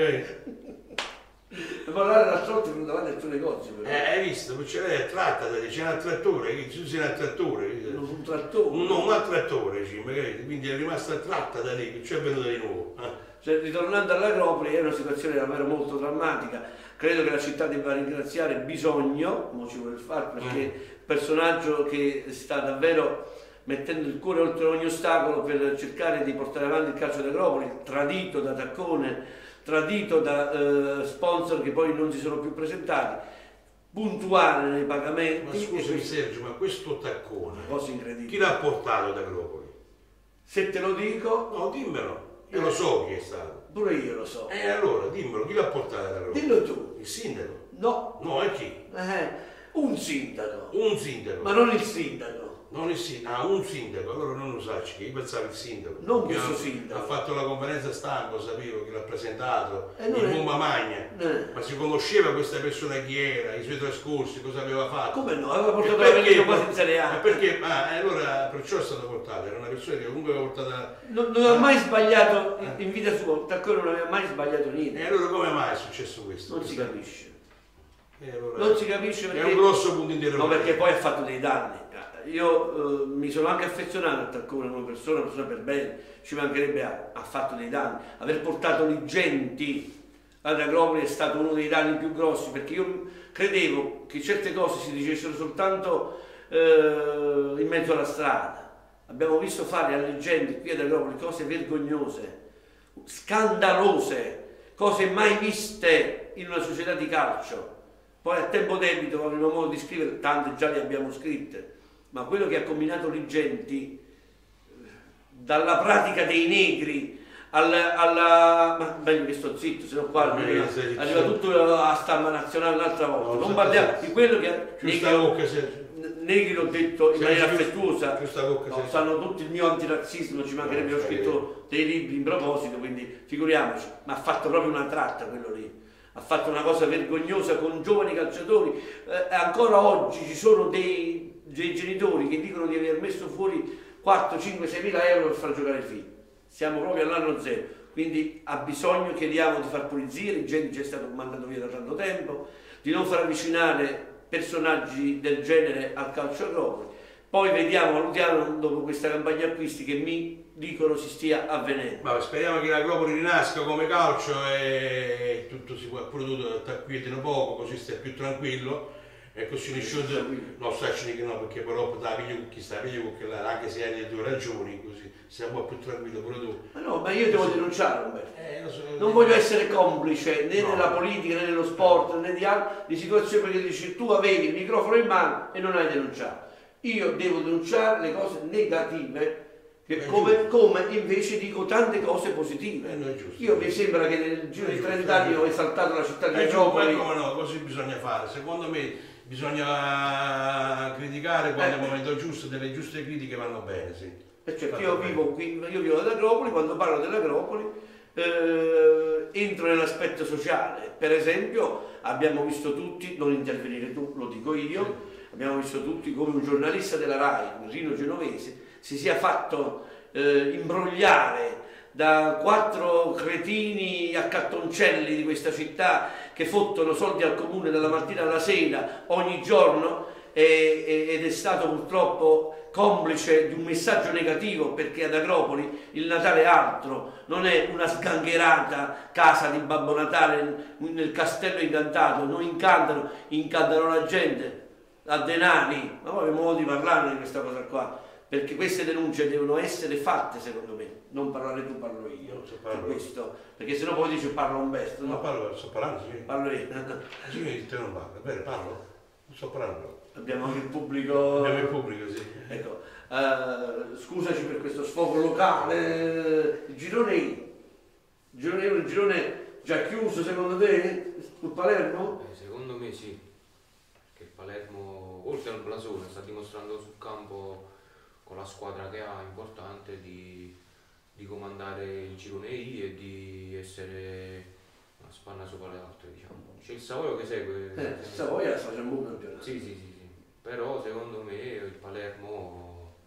Parlare da sorte non davanti al tuo negozio. Hai visto? C'è un attrattore, tu sei un attrattore. Un trattore? No, un attrattore, quindi è rimasta tratta da lì, che ci è venuta di nuovo. Cioè, ritornando all'Agropoli, è una situazione davvero molto drammatica. Credo che la città debba ringraziare Bisogno, mo ci vuole fare, perché è un personaggio che sta davvero mettendo il cuore oltre ogni ostacolo per cercare di portare avanti il calcio d'Agropoli, tradito da Taccone, tradito da sponsor che poi non si sono più presentati, puntuale nei pagamenti. Ma scusami Sergio, ma questo Taccone, cosa incredibile, chi l'ha portato ad Agropoli? Se te lo dico... No, dimmelo, io lo so chi è stato. Pure io lo so. Allora, dimmelo, chi l'ha portato ad Agropoli? Dillo tu. Il sindaco? No. No, e chi? Un sindaco. Un sindaco. Ma non il sindaco. Non il sindaco, un sindaco, allora non lo sa, io pensavo il sindaco. Non questo sindaco. Ha fatto la conferenza stampa, sapevo che l'ha presentato, in è... bomba magna, ma si conosceva questa persona chi era, i suoi trascorsi, cosa aveva fatto. Come no? Aveva portato la Avellino quasi in Serie A. Perché? Allora perciò è stato portato, era una persona che comunque aveva portato... Non ha mai sbagliato in vita sua, Taccone non aveva mai sbagliato niente. E allora come mai è successo questo? Non si capisce. Allora, non si capisce perché... È un grosso punto interrogativo. No, perché poi ha fatto dei danni. Io mi sono anche affezionato a Taccone come persona per bene, ci mancherebbe, ha fatto dei danni. Aver portato Ligenti ad Agropoli è stato uno dei danni più grossi, perché io credevo che certe cose si dicessero soltanto in mezzo alla strada. Abbiamo visto fare a Ligenti qui ad Agropoli cose vergognose, scandalose, cose mai viste in una società di calcio. Poi a tempo debito avremo modo di scrivere, tante già le abbiamo scritte, ma quello che ha combinato Ligenti, dalla pratica dei negri ma meglio che sto zitto, se no qua arriva tutto a stampa nazionale un'altra volta. Non parliamo di quello che negri l'ho detto in maniera affettuosa, sanno tutti il mio antirazzismo, ci mancherebbe, ho scritto dei libri in proposito, quindi figuriamoci, ma ha fatto proprio una tratta quello lì. Ha fatto una cosa vergognosa con giovani calciatori. Ancora oggi ci sono dei genitori che dicono di aver messo fuori 4, 5, 6 mila euro per far giocare i figli. Siamo proprio all'anno zero, quindi ha bisogno, chiediamo di far pulizia, Ligenti già è stato mandato via da tanto tempo, di non far avvicinare personaggi del genere al calcio Agropoli. Poi vediamo, valutiamo dopo questa campagna acquisti che mi dicono si stia avvenendo. Ma speriamo che l'Agropoli rinasca come calcio e tutto si può pure tutto t'acquietino poco, così stai più tranquillo e così nessuno no, stacci che no, perché però da chi sta piglio che là, anche se hai le tue ragioni, così sei un po' più tranquillo pure tu. Ma no, ma io devo denunciare, Umberto. Non voglio essere complice né nella politica né nello sport né di situazioni perché dici tu avevi il microfono in mano e non hai denunciato. Io devo denunciare le cose negative, come invece dico tante cose positive. Io mi sembra che nel giro di 30 anni ho esaltato la città di Agropoli. Come no, così bisogna fare. Secondo me bisogna criticare quando è il momento giusto, delle giuste critiche vanno bene, sì. Certo, io vivo ad Agropoli, quando parlo dell'Agropoli entro nell'aspetto sociale. Per esempio abbiamo visto tutti, non intervenire tu, lo dico io, abbiamo visto tutti come un giornalista della RAI, Rino Genovese, si sia fatto imbrogliare da 4 cretini accattoncelli di questa città che fottono soldi al comune dalla mattina alla sera ogni giorno ed è stato purtroppo complice di un messaggio negativo, perché ad Agropoli il Natale è altro, non è una sgangherata casa di Babbo Natale nel castello incantato, non incantano la gente a denari, ma poi abbiamo modo di parlare di questa cosa qua, perché queste denunce devono essere fatte, secondo me, non parlare tu, parlo io, questo, perché sennò poi dice parlo Umberto. No, parlo, sto parlando, sì. Parlo io. Sì, te non parlo, bene, parlo, non sto parlando. Abbiamo anche il pubblico. Abbiamo il pubblico, sì. Ecco, scusaci per questo sfogo locale. Il girone è un girone già chiuso, secondo te? Sul Palermo? Secondo me sì. Perché il Palermo, oltre al blasone, sta dimostrando sul campo, con la squadra che ha, importante, di comandare il girone I e di essere una spanna sopra le altre, diciamo. C'è il Savoia che segue. Il Savoia sta facendo un buon campionato. Sì. Però secondo me il Palermo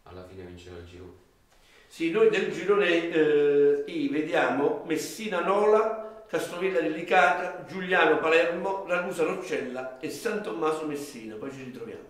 alla fine vincerà il girone. Sì, noi del girone I vediamo Messina Nola, Castrovilla di Licata, Giuliano Palermo, Ragusa Roccella e San Tommaso Messina. Poi ci ritroviamo.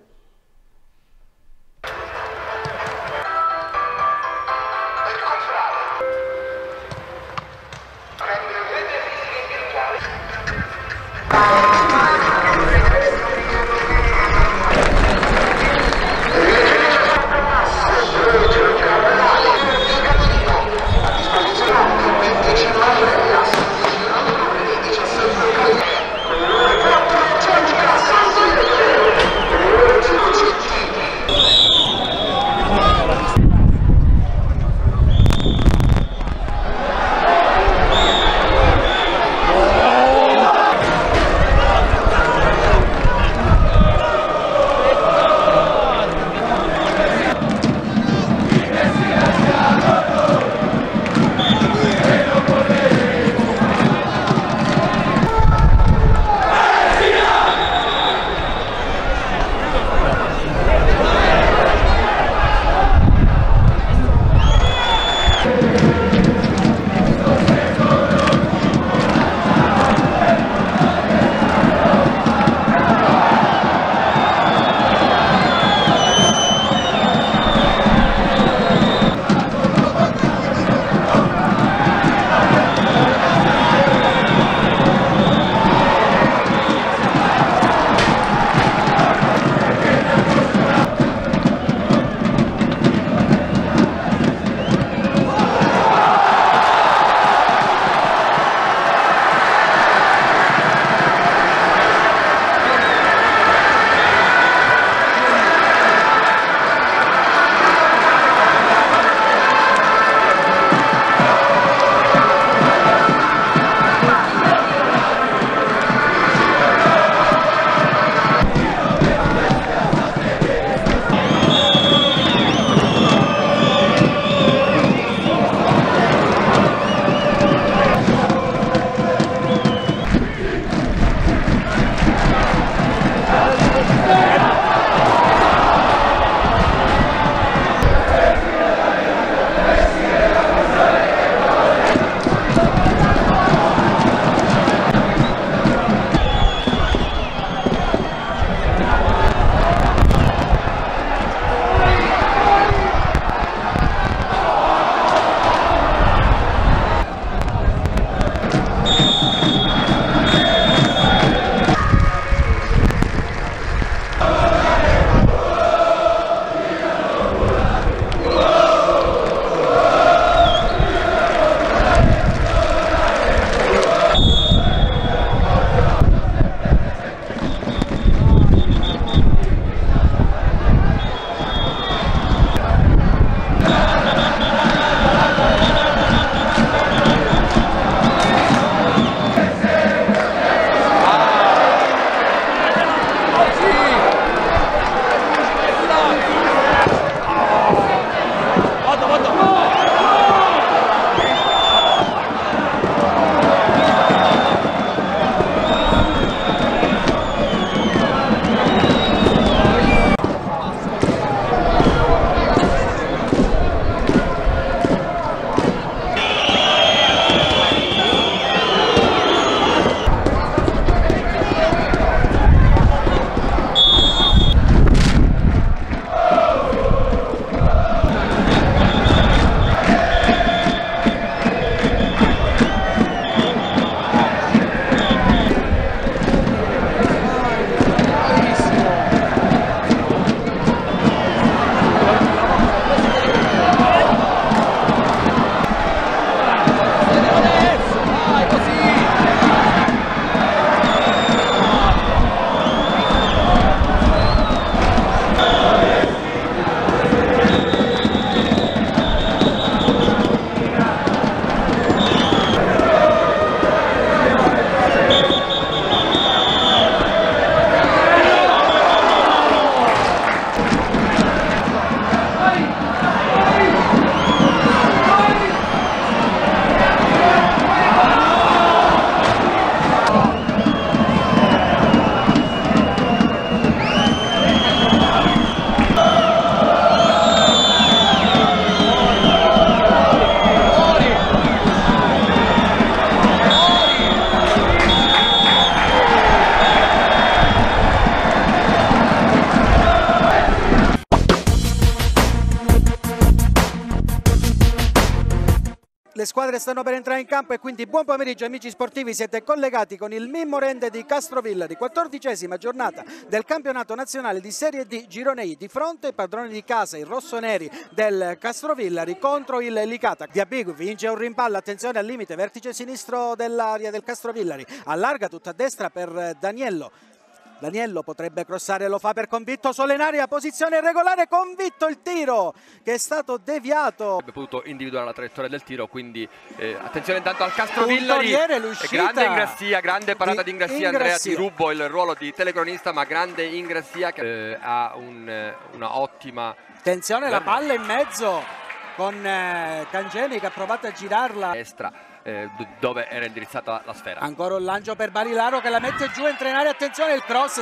squadre stanno per entrare in campo e quindi buon pomeriggio amici sportivi, siete collegati con il Mimmo Rende di Castrovillari, 14ª giornata del campionato nazionale di Serie D Girone I. Di fronte ai padroni di casa, i rossoneri del Castrovillari contro il Licata. Diabigu vince un rimpallo, attenzione al limite, vertice sinistro dell'area del Castrovillari, allarga tutta a destra per Daniello. Daniello potrebbe crossare, lo fa per Convitto, Solenaria, posizione regolare, Convitto, il tiro che è stato deviato. Avrebbe potuto individuare la traiettoria del tiro, quindi attenzione intanto al Castrovillari, grande Ingrassia, grande parata di Ingrassia. Andrea, ti rubo il ruolo di telecronista, ma grande Ingrassia che ha una ottima... Attenzione, la palla in mezzo con Cangemi che ha provato a girarla. Destra. Dove era indirizzata la sfera. Ancora un lancio per Barilaro che la mette giù, entra in area, attenzione il cross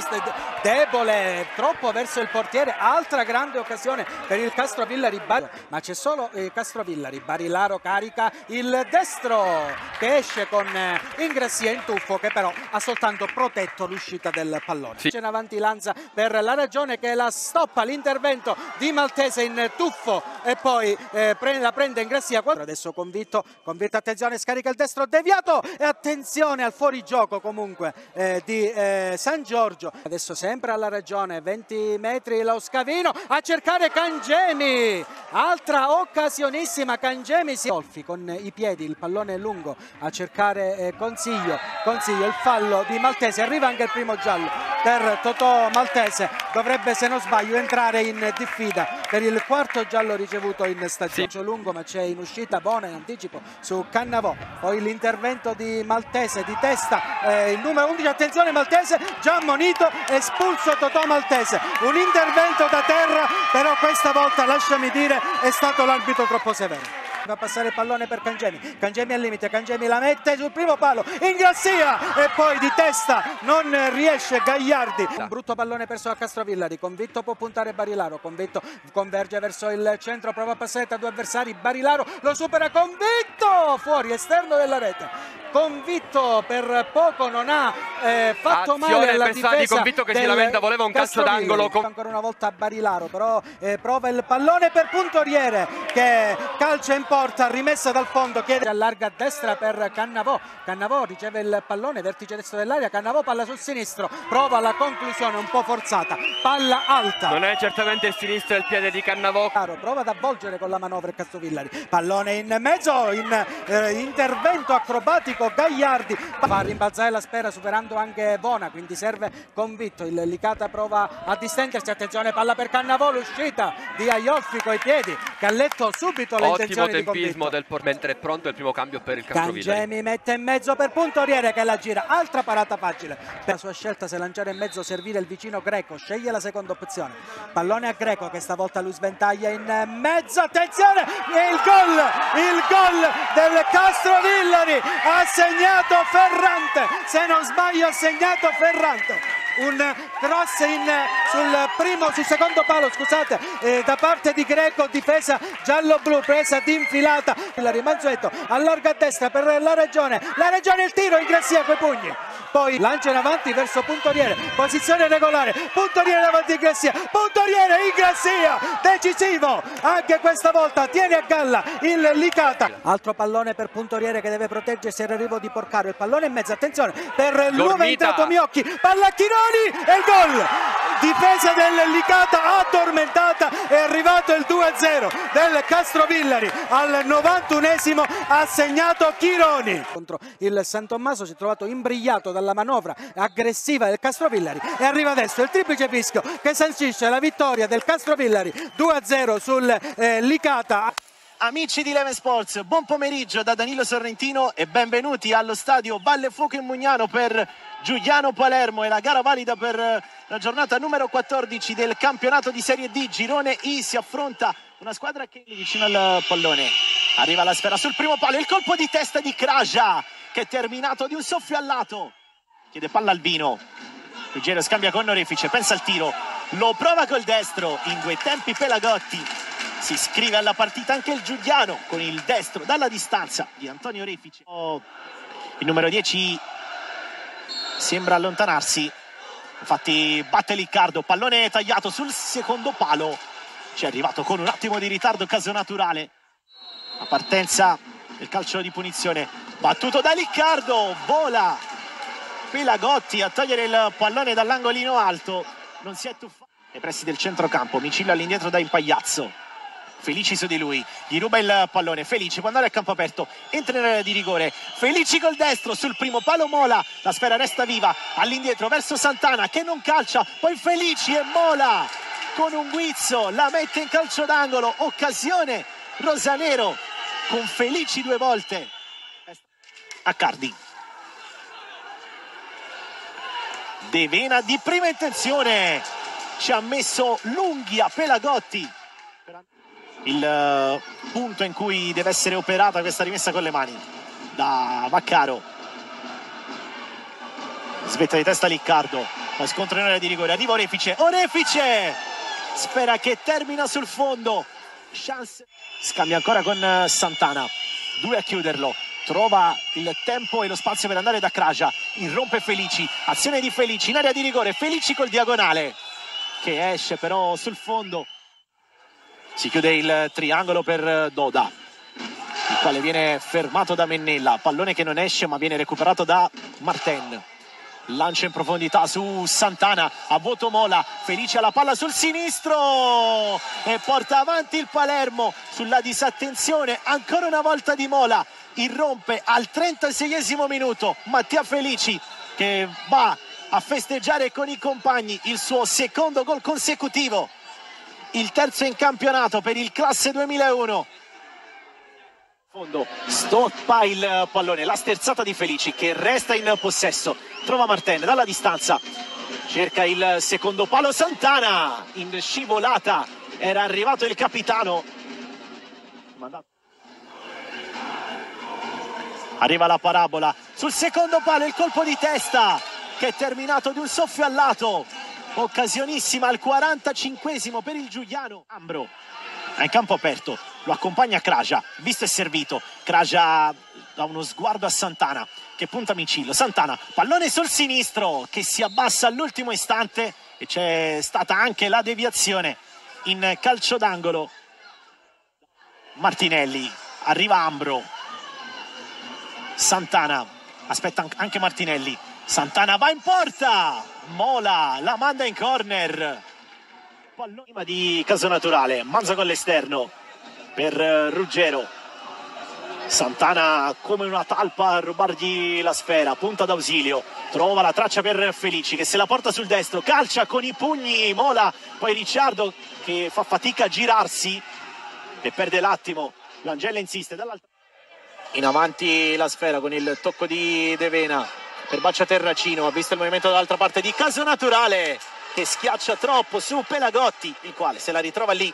debole, troppo verso il portiere, altra grande occasione per il Castrovillari, ma c'è solo Castrovillari. Barilaro carica il destro che esce con Ingrassia in tuffo, che però ha soltanto protetto l'uscita del pallone. C'è in avanti Lanza per la Ragione che la stoppa l'intervento di Maltese in tuffo e poi la prende Ingrassia. Adesso Convitto, attenzione, scarica il destro deviato e attenzione al fuorigioco comunque di San Giorgio. Adesso sempre alla Ragione, 20 metri lo scavino a cercare Cangemi, altra occasionissima. Cangemi si golfi con i piedi, il pallone è lungo a cercare Consiglio, il fallo di Maltese, arriva anche il primo giallo per Totò Maltese, dovrebbe se non sbaglio entrare in diffida per il quarto giallo ricevuto in stagione. Sì. Lungo ma c'è in uscita Bona in anticipo su Cannavò. Poi l'intervento di Maltese di testa, il numero 11, attenzione Maltese, già ammonito, espulso Totò Maltese. Un intervento da terra, però questa volta lasciami dire è stato l'arbitro troppo severo. Va a passare il pallone per Cangemi, Cangemi al limite, Cangemi la mette sul primo palo, Ingrassia e poi di testa non riesce Gagliardi. Un brutto pallone perso a Castrovillari, Convitto può puntare Barilaro, Convitto converge verso il centro, prova a passare tra due avversari, Barilaro lo supera, Convitto fuori, esterno della rete. Convitto per poco non ha fatto male alla difesa di Convitto che si lamenta, voleva un calcio d'angolo. Ancora una volta Barilaro, però prova il pallone per Puntoriere che calcia in porta, rimessa dal fondo, chiede, allarga a destra per Cannavò, Cannavò riceve il pallone, vertice destro dell'area, Cannavò palla sul sinistro, prova la conclusione un po' forzata, palla alta. Non è certamente il sinistro il piede di Cannavò. Prova ad avvolgere con la manovra il Castrovillari, pallone in mezzo, intervento acrobatico Gagliardi, fa rimbalzare la sfera superando anche Bona, quindi serve Convitto, il Licata prova a distendersi, attenzione palla per Cannavò, l'uscita di Aiolfi coi piedi che ha letto subito le intenzioni di tempismo del mentre è pronto il primo cambio per il Castrovillari. Cangemi mette in mezzo per Puntoriere che la gira, altra parata facile per la sua scelta, se lanciare in mezzo, servire il vicino Greco, sceglie la seconda opzione, pallone a Greco che stavolta lui sventaglia in mezzo, attenzione e il gol del Castrovillari, ha segnato Ferrante, se non sbaglio ha segnato Ferrante. Un cross sul secondo palo, scusate, da parte di Greco, difesa giallo-blu, presa di infilata. Il Manzueto allarga a destra per la Ragione il tiro, Ingrassia coi pugni. Poi lancia in avanti verso Puntoriere, posizione regolare, Puntoriere davanti a Ingrassia, Puntoriere, Ingrassia, decisivo, anche questa volta tiene a galla il Licata. Altro pallone per Puntoriere che deve proteggersi all'arrivo di Porcaro, il pallone in mezzo, attenzione per l'uomo entrato Miocchi, palla Chironi e il gol! Difesa del Licata addormentata, è arrivato il 2-0 del Castrovillari, al 91esimo ha segnato Chironi. Contro il San Tommaso si è trovato imbrigliato dalla manovra aggressiva del Castrovillari e arriva adesso il triplice fischio che sancisce la vittoria del Castrovillari 2-0 sul Licata. Amici di Eleven Sports, buon pomeriggio da Danilo Sorrentino e benvenuti allo stadio Valle Fuoco in Mugnano per Giuliano Palermo e la gara valida per la giornata numero 14 del campionato di Serie D Girone I. Si affronta una squadra che è vicino al pallone, arriva la sfera sul primo palo, il colpo di testa di Kraja che è terminato di un soffio al lato, chiede palla Albino, Ruggero scambia con Orefice, pensa al tiro, lo prova col destro in due tempi Pelagotti. Si iscrive alla partita anche il Giuliano con il destro dalla distanza di Antonio Refice. Il numero 10 sembra allontanarsi, infatti batte Liccardo, pallone tagliato sul secondo palo, ci è arrivato con un attimo di ritardo caso naturale. La partenza il calcio di punizione battuto da Liccardo, vola Pelagotti a togliere il pallone dall'angolino alto, non si è tuffato nei pressi del centrocampo. Micillo all'indietro da Impagliazzo, Felici su di lui, gli ruba il pallone, Felici può andare a campo aperto, entra in area di rigore, Felici col destro sul primo palo, Mola, la sfera resta viva, all'indietro verso Santana che non calcia, poi Felici e Mola con un guizzo la mette in calcio d'angolo, occasione rosanero con Felici 2 volte. Accardi, De Vena di prima intenzione, ci ha messo l'unghia Pelagotti, il punto in cui deve essere operata questa rimessa con le mani da Vaccaro. Svetta di testa Liccardo, poi scontro in area di rigore, arriva Orefice, spera che termina sul fondo, chance, scambia ancora con Santana, 2 a chiuderlo, trova il tempo e lo spazio per andare da Kraja, irrompe Felici, azione di Felici in area di rigore, Felici col diagonale che esce però sul fondo. Si chiude il triangolo per Doda, il quale viene fermato da Mennella, pallone che non esce ma viene recuperato da Martin, lancio in profondità su Santana, a vuoto Mola, Felice alla palla sul sinistro e porta avanti il Palermo sulla disattenzione ancora una volta di Mola, irrompe al 36esimo minuto Mattia Felici che va a festeggiare con i compagni il suo secondo gol consecutivo, il terzo in campionato per il classe 2001. Fondo, stoppa il pallone, la sterzata di Felici che resta in possesso, trova Martin dalla distanza, cerca il secondo palo, Santana in scivolata, era arrivato il capitano, arriva la parabola sul secondo palo, il colpo di testa che è terminato di un soffio al lato, occasionissima al 45esimo per il Giuliano. Ambro è in campo aperto, lo accompagna Kraja, visto e servito, Kraja dà uno sguardo a Santana che punta Micillo, Santana, pallone sul sinistro che si abbassa all'ultimo istante e c'è stata anche la deviazione in calcio d'angolo. Martinelli, arriva Ambro, Santana, aspetta anche Martinelli, Santana va in porta, Mola la manda in corner, pallone di Casonaturale, Manza con l'esterno per Ruggero, Santana come una talpa a rubargli la sfera, punta d'ausilio, trova la traccia per Felici che se la porta sul destro, calcia con i pugni Mola, poi Ricciardo che fa fatica a girarsi e perde l'attimo, Langella insiste dall'altra, in avanti la sfera con il tocco di De Vena per Baccia Terracino, ha visto il movimento dall'altra parte di Casonaturale che schiaccia troppo su Pelagotti, il quale se la ritrova lì.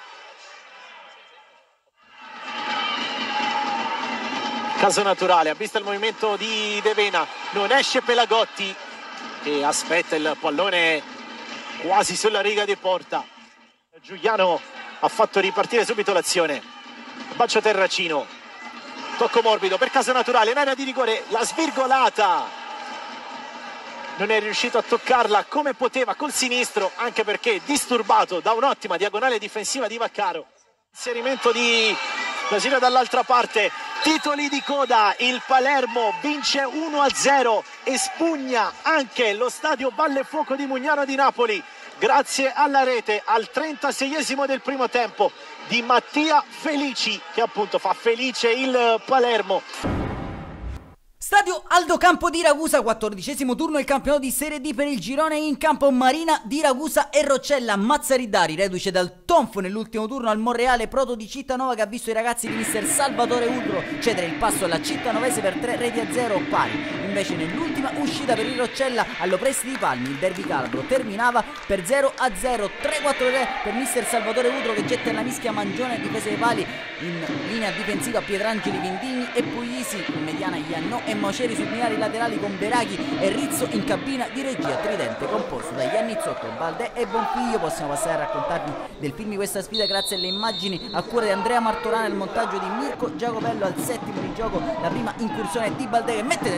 Casonaturale ha visto il movimento di De Vena, non esce Pelagotti che aspetta il pallone quasi sulla riga di porta. Giuliano ha fatto ripartire subito l'azione, Baccia Terracino, tocco morbido per Casonaturale in area di rigore, la svirgolata, non è riuscito a toccarla come poteva col sinistro, anche perché disturbato da un'ottima diagonale difensiva di Vaccaro. Inserimento di Basile dall'altra parte, titoli di coda, il Palermo vince 1-0 e spugna anche lo stadio Valle Fuoco di Mugnano di Napoli grazie alla rete al 36esimo del primo tempo di Mattia Felici che appunto fa felice il Palermo. Stadio Aldo Campo di Ragusa, 14esimo turno il campionato di Serie D per il girone, in campo Marina di Ragusa e Roccella. Mazzaridari reduce dal tonfo nell'ultimo turno al Monreale Proto di Cittanova che ha visto i ragazzi di mister Salvatore Udro cedere il passo alla cittanovese per 3-0 pari. Invece nell'ultima uscita per il Roccella all'Opresti di Palmi il derby calabro terminava per 0-0, 3-4-3 per mister Salvatore Udro che getta la mischia Mangione difesa dei pali, in linea difensiva Pietrangeli, Vindigni e Puglisi, in mediana Iannò e Moceri sui binari laterali con Beraghi e Rizzo in cabina di regia tridente composto da Iannizzotto, Baldè e Bonfiglio. Possiamo passare a raccontarvi del film di questa sfida grazie alle immagini a cura di Andrea Martorana e il montaggio di Mirko Giacopello. Al settimo di gioco la prima incursione di Baldè che mette dentro un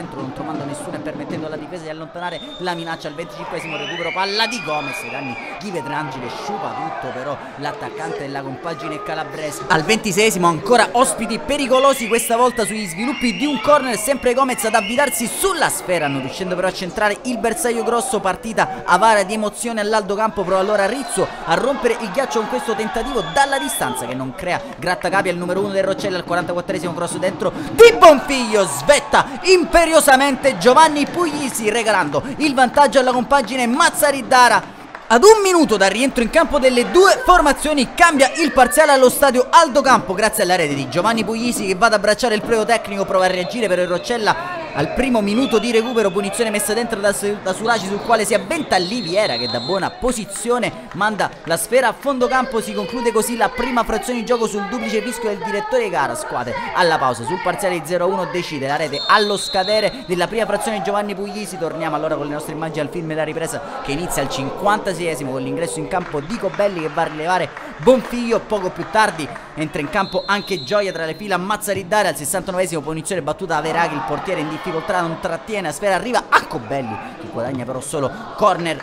comando nessuno e permettendo alla difesa di allontanare la minaccia. Al 25esimo recupero palla di Gomez, i danni di Petrangeli, sciupa tutto però l'attaccante della compagine calabrese. Al 26esimo ancora ospiti pericolosi, questa volta sugli sviluppi di un corner, sempre Gomez ad avvitarsi sulla sfera, non riuscendo però a centrare il bersaglio grosso. Partita avara di emozione all'Aldo Campo, prova allora Rizzo a rompere il ghiaccio con questo tentativo dalla distanza che non crea grattacapi al numero 1 del Roccella. Al 44esimo cross dentro di Bonfiglio, svetta imperiosamente Giovanni Puglisi regalando il vantaggio alla compagine Mazzaridara. Ad 1 minuto dal rientro in campo delle due formazioni cambia il parziale allo stadio Aldo Campo grazie alla rete di Giovanni Puglisi che va ad abbracciare il preo tecnico, prova a reagire per il Roccella al primo minuto di recupero, punizione messa dentro da Suraci sul quale si avventa Liviera che da buona posizione manda la sfera a fondo campo. Si conclude così la prima frazione di gioco sul duplice fischio del direttore di gara. Squadre alla pausa, sul parziale di 0-1 decide la rete allo scadere della prima frazione Giovanni Puglisi. Torniamo allora con le nostre immagini al film della ripresa che inizia al 56esimo con l'ingresso in campo di Cobelli che va a rilevare Bonfiglio. Poco più tardi entra in campo anche Gioia tra le fila Mazzaridare. Al 69esimo punizione battuta da Veraghi, il portiere in difficoltà non trattiene, la sfera arriva a Cobelli che guadagna però solo corner.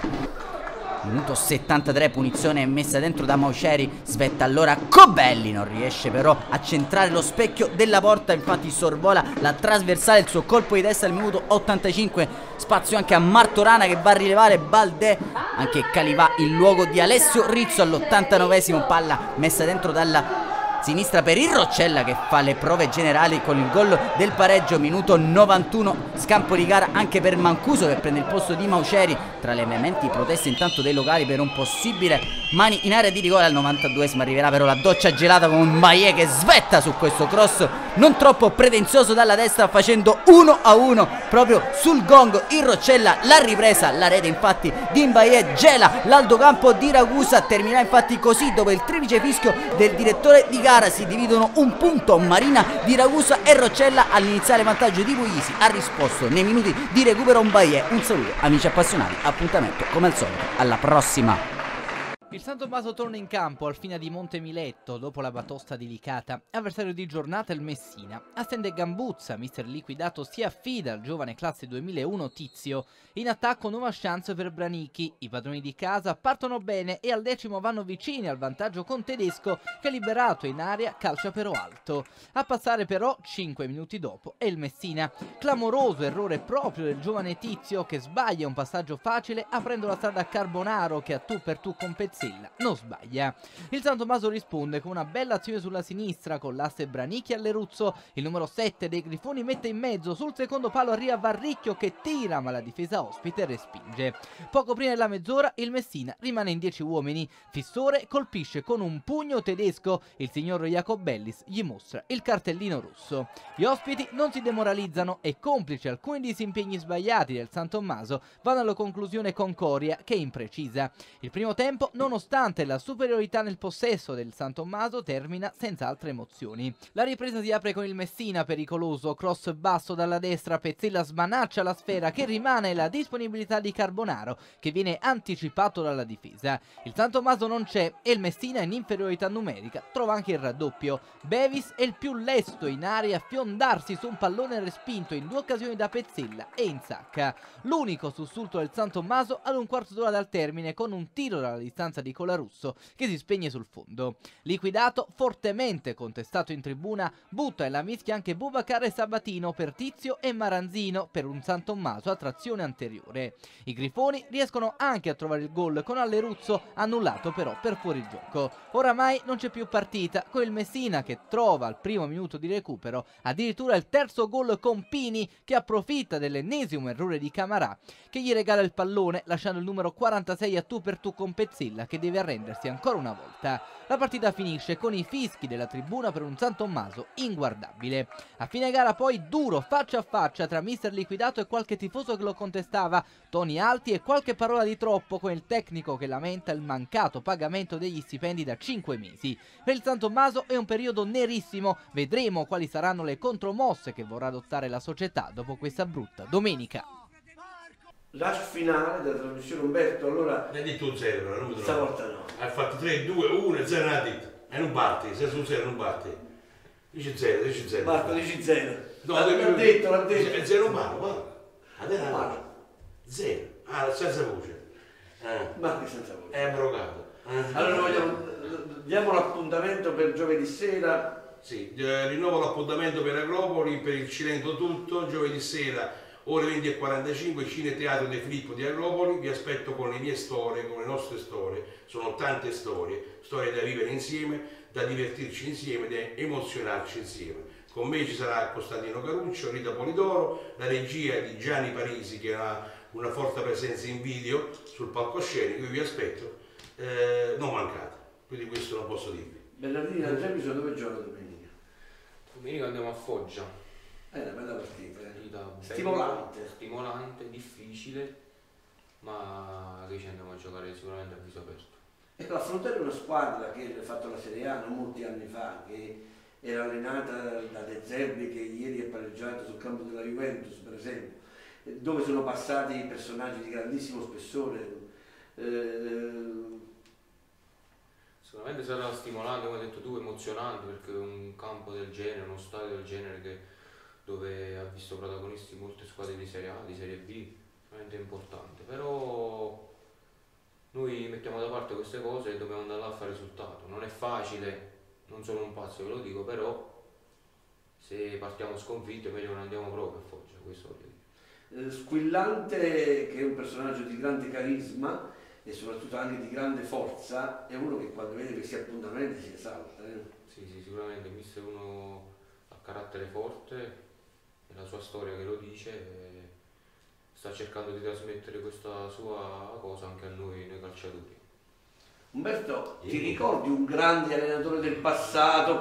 Minuto 73, punizione messa dentro da Mauceri, svetta allora Cobelli, non riesce però a centrare lo specchio della porta, infatti sorvola la trasversale, il suo colpo di testa al minuto 85, spazio anche a Martorana che va a rilevare Baldè, anche Calivà in luogo di Alessio Rizzo. All'89esimo palla messa dentro dalla sinistra per il Roccella che fa le prove generali con il gol del pareggio. Minuto 91, scampo di gara anche per Mancuso che prende il posto di Mauceri. Tra le veementi proteste intanto dei locali per un possibile mani in area di rigore. Al 92esimo arriverà però la doccia gelata con Mbaye che svetta su questo cross non troppo pretenzioso dalla destra, facendo 1-1 proprio sul gong il Roccella. La ripresa, la rete infatti di Mbaye gela l'Aldo Campo di Ragusa. Terminerà infatti così dopo il triplice fischio del direttore di gara. Si dividono un punto Marina di Ragusa e Roccella. All'iniziale vantaggio di Puglisi ha risposto nei minuti di recupero Mbaye. Un saluto amici appassionati, appuntamento come al solito alla prossima. Il San Tommaso torna in campo al fine di Montemiletto dopo la batosta di Licata. Avversario di giornata il Messina. Assente Gambuzza, mister liquidato si affida al giovane classe 2001 Tizio. In attacco nuova chance per Branichi. I padroni di casa partono bene e al 10° vanno vicini al vantaggio con Tedesco che liberato in area calcia però alto. A passare però 5 minuti dopo è il Messina. Clamoroso errore proprio del giovane Tizio che sbaglia un passaggio facile aprendo la strada a Carbonaro che a tu per tu con Pezzella non sbaglia. Il San Tommaso risponde con una bella azione sulla sinistra con l'asse Branichi all'Eruzzo. Il numero 7 dei Grifoni mette in mezzo, sul secondo palo arriva Varricchio che tira ma la difesa ospite respinge. Poco prima della mezz'ora il Messina rimane in 10 uomini. Fissore colpisce con un pugno Tedesco, il signor Jacobellis gli mostra il cartellino rosso. Gli ospiti non si demoralizzano e complici alcuni disimpegni sbagliati del San Tommaso vanno alla conclusione con Coria che è imprecisa. Il primo tempo nonostante la superiorità nel possesso del San Tommaso termina senza altre emozioni. La ripresa si apre con il Messina pericoloso, cross basso dalla destra, Pezzella smanaccia la sfera che rimane la disponibilità di Carbonaro che viene anticipato dalla difesa. Il San Tommaso non c'è e il Messina in inferiorità numerica trova anche il raddoppio. Bevis è il più lesto in area a fiondarsi su un pallone respinto in 2 occasioni da Pezzella e in sacca. L'unico sussulto del San Tommaso ad un quarto d'ora dal termine con un tiro dalla distanza di Colarusso che si spegne sul fondo. Liquidato, fortemente contestato in tribuna, butta in la mischia anche Boubacar e Sabatino per Tizio e Maranzino per un San Tommaso a trazione anteriore. I Grifoni riescono anche a trovare il gol con Alleruzzo annullato però per fuorigioco. Oramai non c'è più partita con il Messina che trova al primo minuto di recupero addirittura il terzo gol con Pini che approfitta dell'ennesimo errore di Camarà che gli regala il pallone lasciando il numero 46 a tu per tu con Pezzella che deve arrendersi ancora una volta. La partita finisce con i fischi della tribuna per un San Tommaso inguardabile. A fine gara poi duro faccia a faccia tra mister liquidato e qualche tifoso che lo contestava, toni alti e qualche parola di troppo con il tecnico che lamenta il mancato pagamento degli stipendi da 5 mesi. Per il San Tommaso è un periodo nerissimo, vedremo quali saranno le contromosse che vorrà adottare la società dopo questa brutta domenica. La finale della trasmissione Umberto, allora... Ne hai detto un 0, stavolta no. Hai fatto 3, 2, 1 e 0 non hai detto. E non batti, se su 0 non batti. Dici 0, dici 0. Marco, dici 0. No, l'ha detto. 0 non vale, guarda. Allenatore? Zero. Senza voce. Ma che senza voce? È abrogato. Allora diamo l'appuntamento per giovedì sera. Sì, rinnovo l'appuntamento per Agropoli, per il Cilento tutto, giovedì sera ore 20:45, Cine Teatro De Filippo di Agropoli. Vi aspetto con le mie storie, con le nostre storie. Sono tante storie da vivere insieme, da divertirci insieme, da emozionarci insieme. Con me ci sarà Costantino Caruccio, Rita Polidoro, la regia di Gianni Parisi, che ha una forte presenza in video sul palcoscenico. Io vi aspetto, non mancate, quindi questo lo posso dirvi. Bernardini, ad esempio, dove gioca domenica? Domenica andiamo a Foggia. È una bella partita. Stimolante, difficile, ma che ci andiamo a giocare sicuramente a viso aperto. Ecco, affrontare una squadra che ha fatto la Serie A non molti anni fa, che era allenata da De Zerbi, che ieri è pareggiato sul campo della Juventus, per esempio, dove sono passati personaggi di grandissimo spessore. Sicuramente sarà stimolante, come hai detto tu, emozionante, perché un campo del genere, uno stadio del genere dove ha visto protagonisti molte squadre di Serie A, di Serie B, veramente importante. Però noi mettiamo da parte queste cose e dobbiamo andare là a fare risultato. Non è facile, non sono un pazzo, ve lo dico, però se partiamo sconfitti è meglio che non andiamo proprio a Foggia, questo voglio dire. Squillante, che è un personaggio di grande carisma e soprattutto anche di grande forza, è uno che quando vede questi appuntamenti si esalta. Sì, sicuramente, mister uno ha carattere forte, è la sua storia che lo dice, sta cercando di trasmettere questa sua cosa anche a noi calciatori. Umberto, ti ricordi un grande allenatore del passato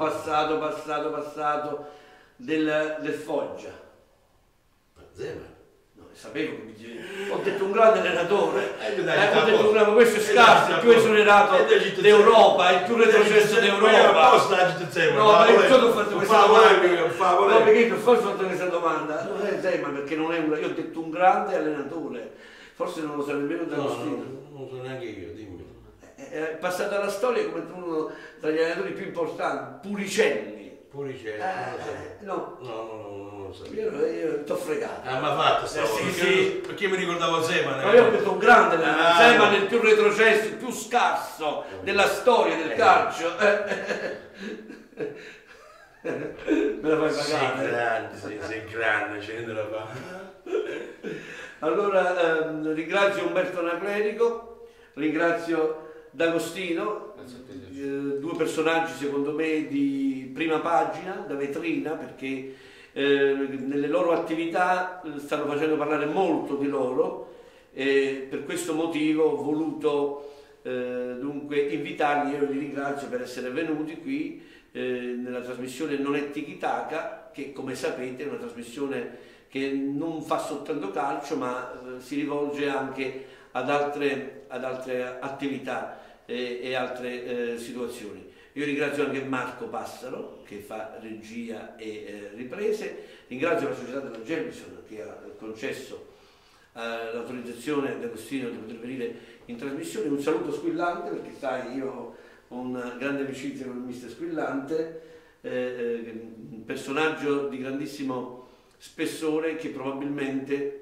del Foggia? Zema. Sapevo che mi dicevi, ho detto un grande allenatore, ho detto un grande, questo è scarso, il più esonerato d'Europa, il più retrocesso d'Europa. No, ma io ho fatto questa domanda. No, perché ho fatto questa domanda? Non è Zema, perché non è un, io ho detto un grande allenatore, forse non lo sa nemmeno D'Agostino. Non lo so neanche io, dimmi. È passato alla storia come uno tra gli allenatori più importanti, Puricelli. No. Non lo so. Io t'ho fregato. Ma fatto sta cosa. Sì. Perché mi ricordavo Zeman. Ma io ho detto un grande Zeman, il più retrocesso, il più scarso della storia del calcio. Me la fai pagare. Sei grande, ce ne la fa. Allora ringrazio Umberto Naclerico, ringrazio D'Agostino, due personaggi secondo me di prima pagina, da vetrina, perché nelle loro attività stanno facendo parlare molto di loro e per questo motivo ho voluto dunque invitarli. Io li ringrazio per essere venuti qui nella trasmissione Non è Tiki Taka, che come sapete è una trasmissione che non fa soltanto calcio ma si rivolge anche ad altre attività e altre situazioni. Io ringrazio anche Marco Passaro che fa regia e riprese, ringrazio la società della Gelbison che ha concesso l'autorizzazione D'Agostino di poter venire in trasmissione. Un saluto Squillante, perché sai, io ho una grande amicizia con il mister Squillante, un personaggio di grandissimo spessore che probabilmente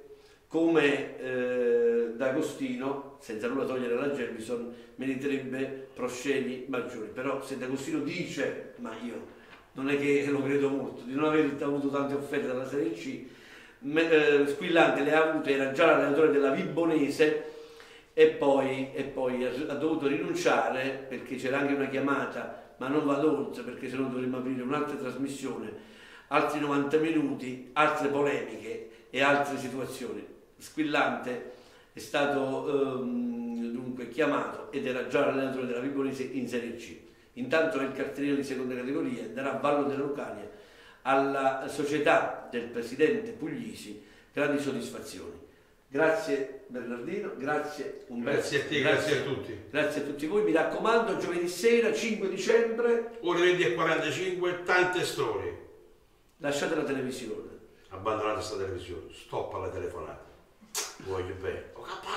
come D'Agostino, senza nulla togliere alla Gelbison, meriterebbe prosceni maggiori. Però se D'Agostino dice, ma io non è che lo credo molto, di non aver avuto tante offerte dalla Serie C, Squillante le ha avute, era già l'allenatore della Vibonese e poi ha dovuto rinunciare perché c'era anche una chiamata, ma non vado oltre perché sennò dovremmo aprire un'altra trasmissione, altri 90 minuti, altre polemiche e altre situazioni. Squillante è stato dunque chiamato ed era già l'allenatore della Vibonese in Serie C. Intanto è il cartellino di seconda categoria, darà Vallo della Lucania alla società del presidente Puglisi grandi soddisfazioni. Grazie Bernardino, grazie Umberto. Grazie a te, grazie a tutti. Grazie a tutti voi, mi raccomando, giovedì sera 5 dicembre ore 20:45, tante storie. Lasciate la televisione. Abbandonate questa televisione, stop alle telefonate. Voglio bene.